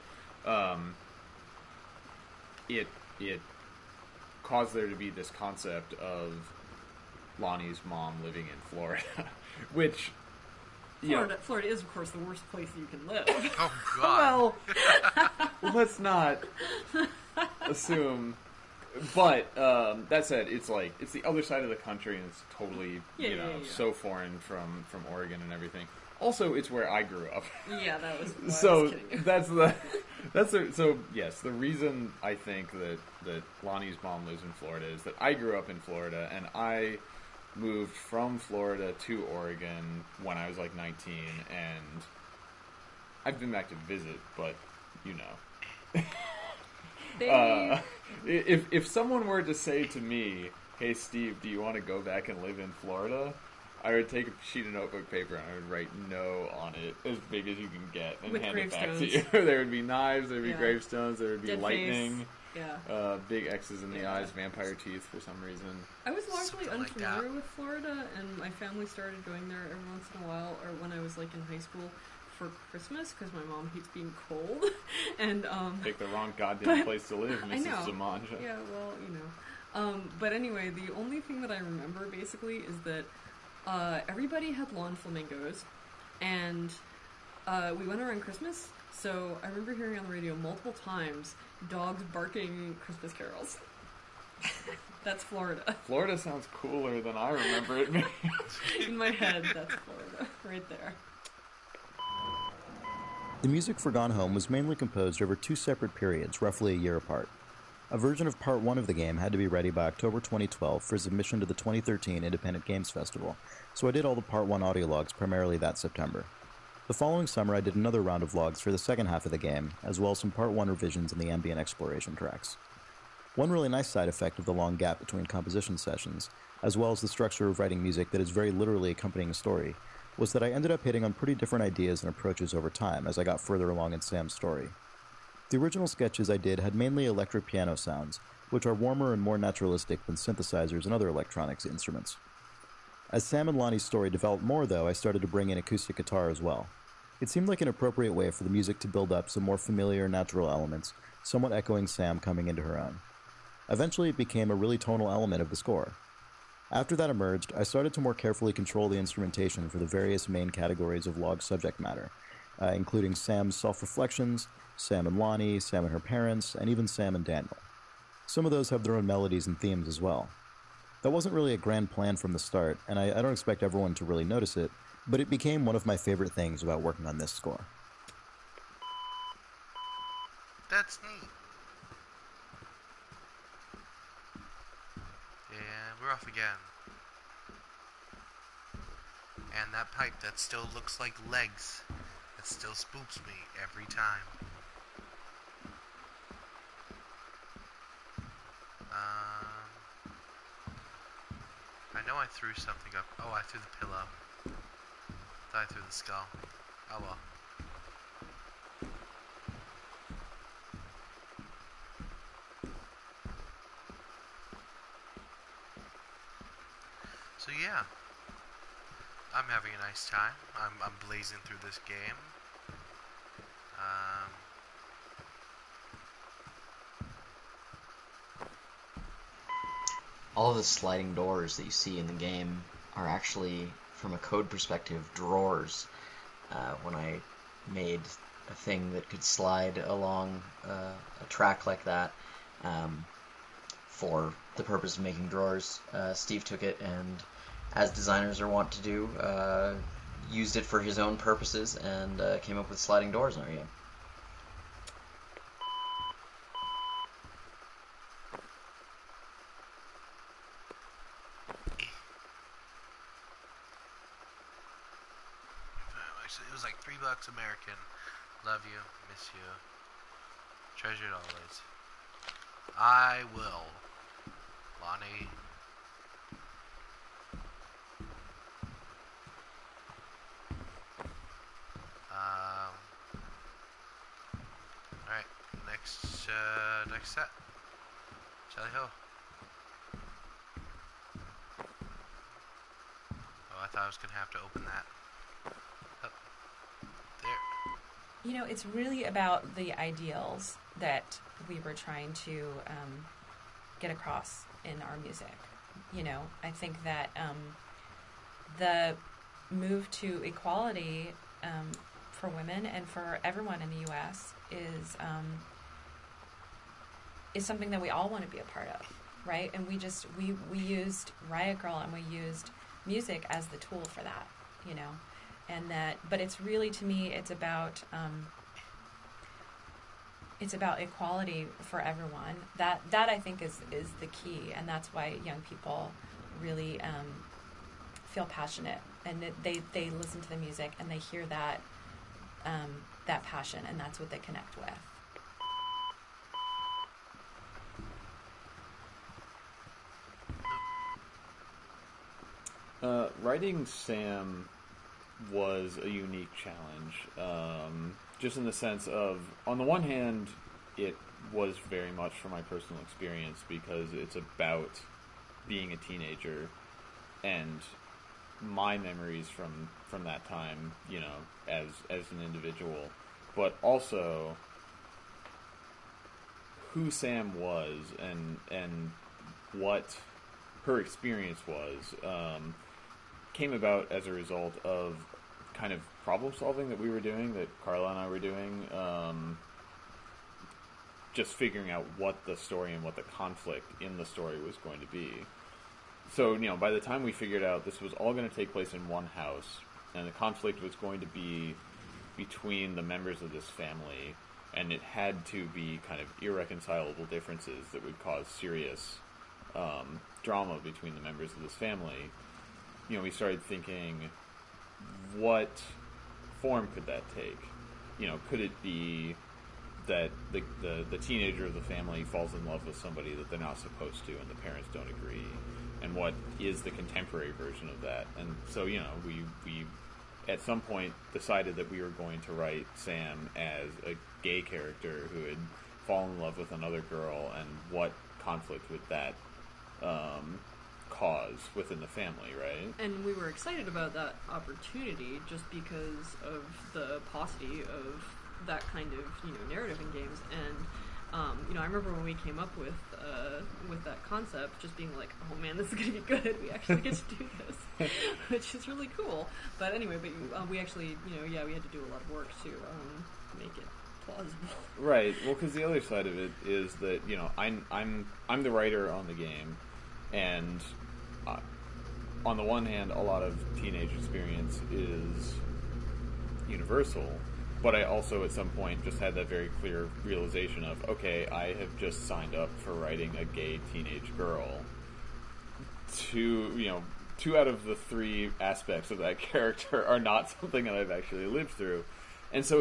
C: it caused there to be this concept of Lonnie's mom living in Florida, which...
E: Florida is, of course, the worst place you can live.
A: Oh, God.
C: Well, let's not assume. But that said, it's the other side of the country, and it's totally so foreign from Oregon and everything. Also, it's where I grew up.
E: Yeah, that was.
C: So so yes, the reason I think that Lonnie's mom lives in Florida is that I grew up in Florida, and I moved from Florida to Oregon when I was like 19, and I've been back to visit, but If someone were to say to me, "Hey Steve, do you want to go back and live in Florida?" I would take a sheet of notebook paper and I would write "no" on it as big as you can get and
E: With
C: hand it back to
E: gravestones.
C: you. There would be knives, there would be gravestones, there would be
E: Dead
C: lightning,
E: face. Yeah.
C: big X's in the eyes, vampire teeth for some reason.
E: I was largely
A: Something like
E: unfamiliar
A: that.
E: with Florida, and my family started going there every once in a while, or when I was like in high school for Christmas, because my mom hates being cold. And
C: Pick the wrong goddamn place to live,
E: I
C: Mrs.
E: know.
C: Zamanja.
E: Yeah, well, you know. But anyway, the only thing that I remember basically is that everybody had lawn flamingos, and we went around Christmas, so I remember hearing on the radio multiple times dogs barking Christmas carols. That's Florida.
C: Florida sounds cooler than I remember it being.
E: In my head, that's Florida, right there.
F: The music for Gone Home was mainly composed over 2 separate periods, roughly a year apart. A version of Part 1 of the game had to be ready by October 2012 for submission to the 2013 Independent Games Festival, so I did all the Part 1 audio logs primarily that September. The following summer I did another round of logs for the second half of the game, as well as some Part 1 revisions in the ambient exploration tracks. One really nice side effect of the long gap between composition sessions, as well as the structure of writing music that is very literally accompanying a story, was that I ended up hitting on pretty different ideas and approaches over time as I got further along in Sam's story. The original sketches I did had mainly electric piano sounds, which are warmer and more naturalistic than synthesizers and other electronics instruments. As Sam and Lonnie's story developed more, though, I started to bring in acoustic guitar as well. It seemed like an appropriate way for the music to build up some more familiar, natural elements, somewhat echoing Sam coming into her own. Eventually, it became a really tonal element of the score. After that emerged, I started to more carefully control the instrumentation for the various main categories of log subject matter, including Sam's self-reflections, Sam and Lonnie, Sam and her parents, and even Sam and Daniel. Some of those have their own melodies and themes as well. That wasn't really a grand plan from the start, and I don't expect everyone to really notice it, but it became one of my favorite things about working on this score.
A: That's neat. And we're off again. And that pipe that still looks like legs, that still spooks me every time. I know I threw something up. Oh, I threw the pillow. I threw the skull. Oh well. So yeah, I'm having a nice time. I'm blazing through this game.
I: All of the sliding doors that you see in the game are actually, from a code perspective, drawers. When I made a thing that could slide along a track like that, for the purpose of making drawers, Steve took it and, as designers are wont to do, used it for his own purposes and came up with sliding doors in our game.
A: It was like $3 American. Love you, miss you, treasured always. I will, Lonnie. Alright, next set. Jelly Hill. Oh, I thought I was gonna have to open that. Oh, there.
G: You know, it's really about the ideals that we were trying to get across in our music. You know, I think that the move to equality for women and for everyone in the U.S. is something that we all want to be a part of, right? And we used Riot Grrrl and we used music as the tool for that, you know. And that, but it's really, to me, it's about equality for everyone. That I think is the key, and that's why young people really feel passionate, and they listen to the music and they hear that passion, and that's what they connect with.
C: Writing Sam was a unique challenge, just in the sense of, on the one hand, it was very much from my personal experience because it's about being a teenager and my memories from that time, you know, as an individual, but also who Sam was and what her experience was, came about as a result of kind of problem solving that we were doing, that Carla and I were doing, just figuring out what the story and what the conflict in the story was going to be. So, you know, by the time we figured out this was all going to take place in one house, and the conflict was going to be between the members of this family, and it had to be kind of irreconcilable differences that would cause serious drama between the members of this family, you know, we started thinking, what form could that take? You know, could it be that the teenager of the family falls in love with somebody that they're not supposed to and the parents don't agree? And what is the contemporary version of that? And so, you know, we at some point decided that we were going to write Sam as a gay character who had fallen in love with another girl, and what conflict would that cause within the family, right?
E: And we were excited about that opportunity just because of the paucity of that kind of, you know, narrative in games. And you know, I remember when we came up with that concept, just being like, "Oh man, this is gonna be good. We actually get to do this," which is really cool. But anyway, we actually, you know, yeah, we had to do a lot of work to make it plausible.
C: Right. Well, because the other side of it is that, you know, I'm the writer on the game, and on the one hand, a lot of teenage experience is universal. But I also, at some point, just had that very clear realization of, okay, I have just signed up for writing a gay teenage girl. Two out of the three aspects of that character are not something that I've actually lived through. And so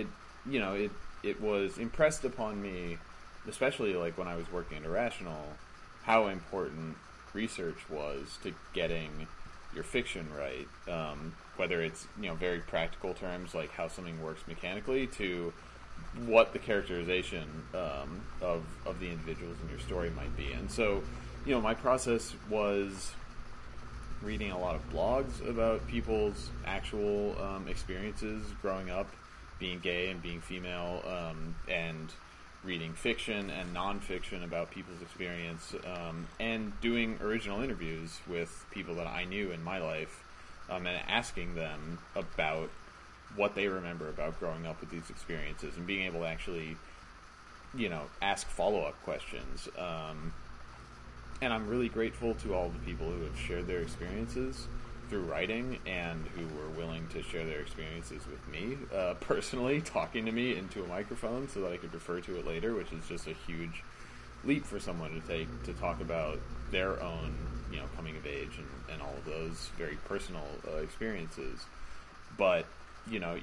C: it was impressed upon me, especially like when I was working at Irrational, how important research was to getting your fiction right, whether it's, you know, very practical terms like how something works mechanically, to what the characterization of the individuals in your story might be. And so, you know, my process was reading a lot of blogs about people's actual experiences growing up, being gay and being female, and reading fiction and non-fiction about people's experience, and doing original interviews with people that I knew in my life, and asking them about what they remember about growing up with these experiences, and being able to actually, you know, ask follow-up questions. And I'm really grateful to all the people who have shared their experiences through writing, and who were willing to share their experiences with me, personally, talking to me into a microphone so that I could refer to it later, which is just a huge leap for someone to take, to talk about their own, you know, coming of age and all of those very personal experiences. But, you know,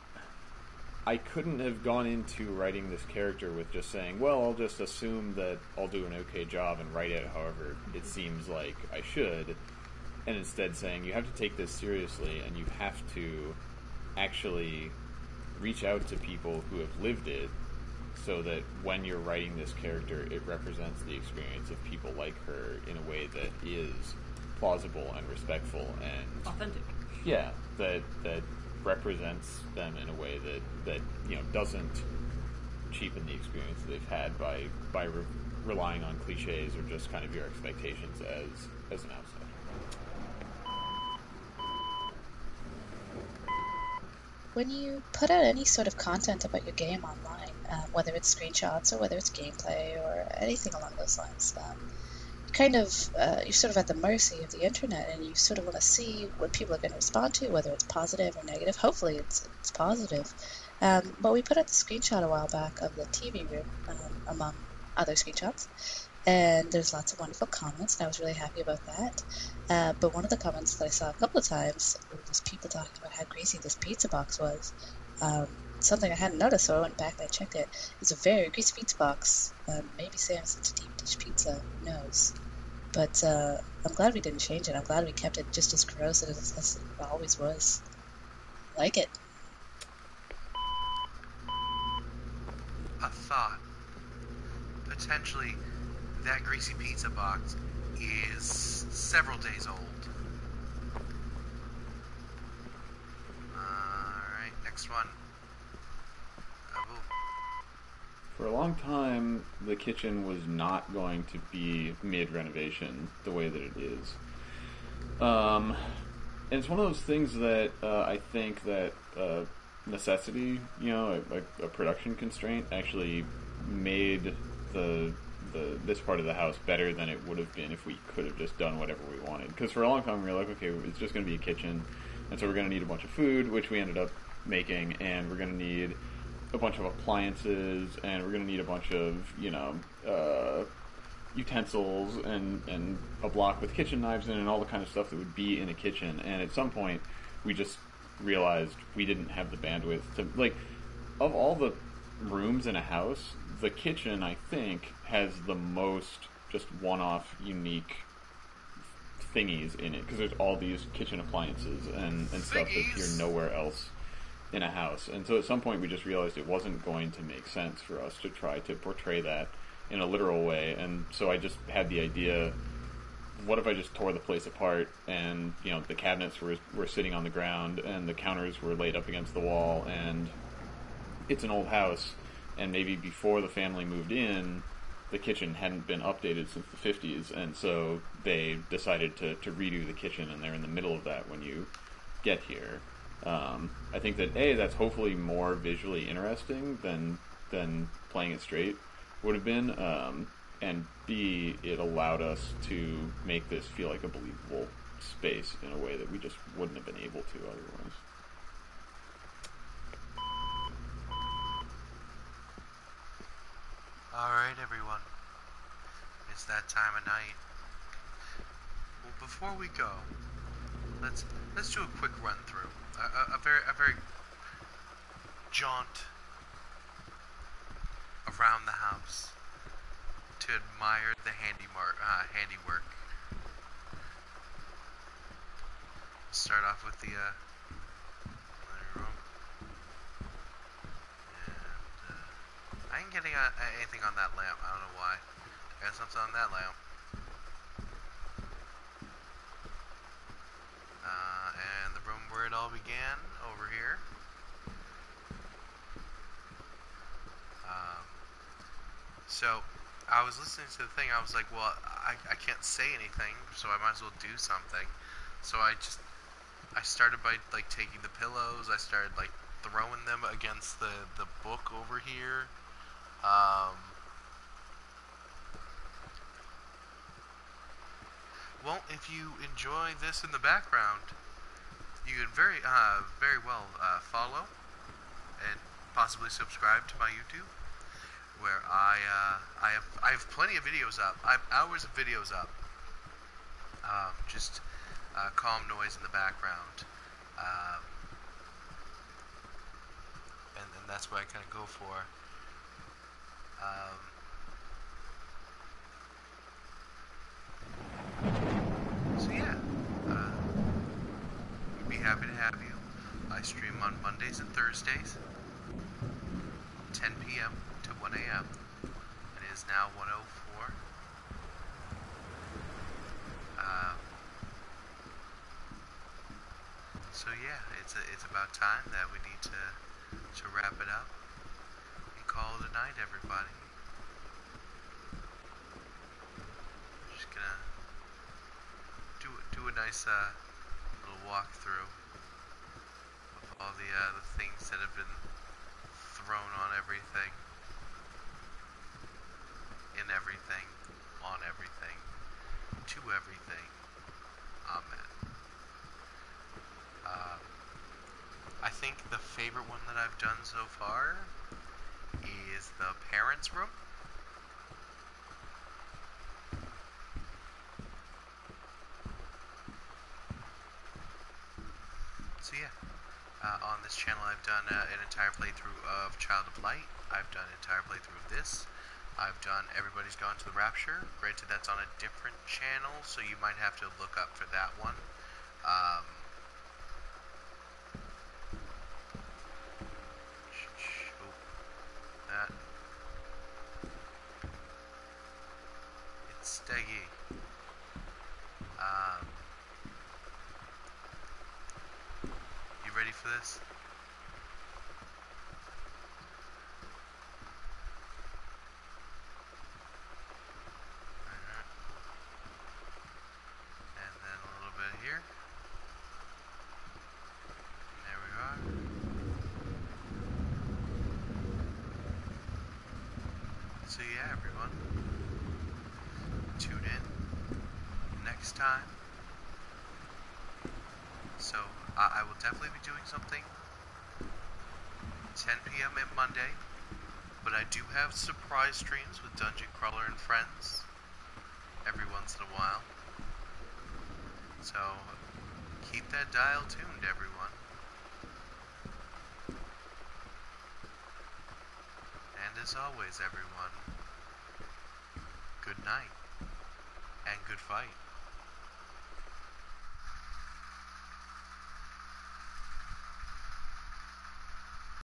C: I couldn't have gone into writing this character with just saying, well, I'll just assume that I'll do an okay job and write it however it seems like I should, and instead saying, you have to take this seriously, and you have to actually reach out to people who have lived it, so that when you're writing this character, it represents the experience of people like her in a way that is plausible and respectful and
E: authentic.
C: Yeah, that represents them in a way that you know, doesn't cheapen the experience that they've had by relying on cliches or just kind of your expectations as an outsider.
D: When you put out any sort of content about your game online, whether it's screenshots or whether it's gameplay or anything along those lines, you're sort of at the mercy of the internet, and you sort of want to see what people are going to respond to, whether it's positive or negative. Hopefully it's positive. But we put out the screenshot a while back of the TV room, among other screenshots, and there's lots of wonderful comments, and I was really happy about that. But one of the comments that I saw a couple of times was people talking about how greasy this pizza box was. Something I hadn't noticed, so I went back and I checked it. It's a very greasy pizza box. Maybe Sam's into deep dish pizza. Who knows? But I'm glad we didn't change it. I'm glad we kept it just as gross as it always was. I like it.
A: A thought. Potentially, that greasy pizza box is several days old. Alright, next one.
C: For a long time, the kitchen was not going to be mid-renovation the way that it is. And it's one of those things that I think that necessity, a production constraint, actually made this part of the house better than it would have been if we could have just done whatever we wanted. Because for a long time we were like, okay, it's just going to be a kitchen, and so we're going to need a bunch of food, which we ended up making, and we're going to need a bunch of appliances, and we're going to need a bunch of, utensils, and a block with kitchen knives in, and all the kind of stuff that would be in a kitchen. And at some point, we just realized we didn't have the bandwidth to, of all the rooms in a house, the kitchen, I think, has the most just one-off, unique thingies in it, because there's all these kitchen appliances and stuff that you're nowhere else in a house. And so at some point we just realized it wasn't going to make sense for us to try to portray that in a literal way. And so I just had the idea, what if I just tore the place apart, and the cabinets were sitting on the ground, and the counters were laid up against the wall, and it's an old house, and maybe before the family moved in, the kitchen hadn't been updated since the 50s, and so they decided to redo the kitchen, and they're in the middle of that when you get here. I think that A, that's hopefully more visually interesting than playing it straight would have been, and B, it allowed us to make this feel like a believable space in a way that we just wouldn't have been able to otherwise.
A: Alright, everyone. It's that time of night. Well, before we go, let's do a quick run through. A very jaunt around the house to admire the handiwork. Start off with the living room. And I ain't getting anything on that lamp. I don't know why. I got something on that lamp. And the room where it all began, over here. So, I was listening to the thing, I was like, well, I can't say anything, so I might as well do something. So I started by, taking the pillows, I started, throwing them against the book over here. Well, if you enjoy this in the background, you can very well follow and possibly subscribe to my YouTube, where I have plenty of videos up. I have hours of videos up. Just calm noise in the background, and that's what I kind of go for. So yeah, we'd be happy to have you. I stream on Mondays and Thursdays, 10 p.m. to 1 a.m. It is now 1:04. So yeah, it's about time that we need to wrap it up and call it a night, everybody. Just gonna do a nice little walkthrough of all the things that have been thrown on everything, in everything, on everything, to everything. Amen. I think the favorite one that I've done so far is the parents' room. So yeah, on this channel I've done an entire playthrough of Child of Light. I've done an entire playthrough of this. I've done Everybody's Gone to the Rapture. Granted, that's on a different channel, so you might have to look up for that one. That. It's Steggy. You ready for this? And then a little bit here. And there we are. So yeah, everyone, tune in next time. So I will definitely be doing something 10 p.m. at Monday, but I do have surprise streams with Dungeon Crawler and friends every once in a while. So keep that dial tuned, everyone. And as always, everyone, good night and good fight.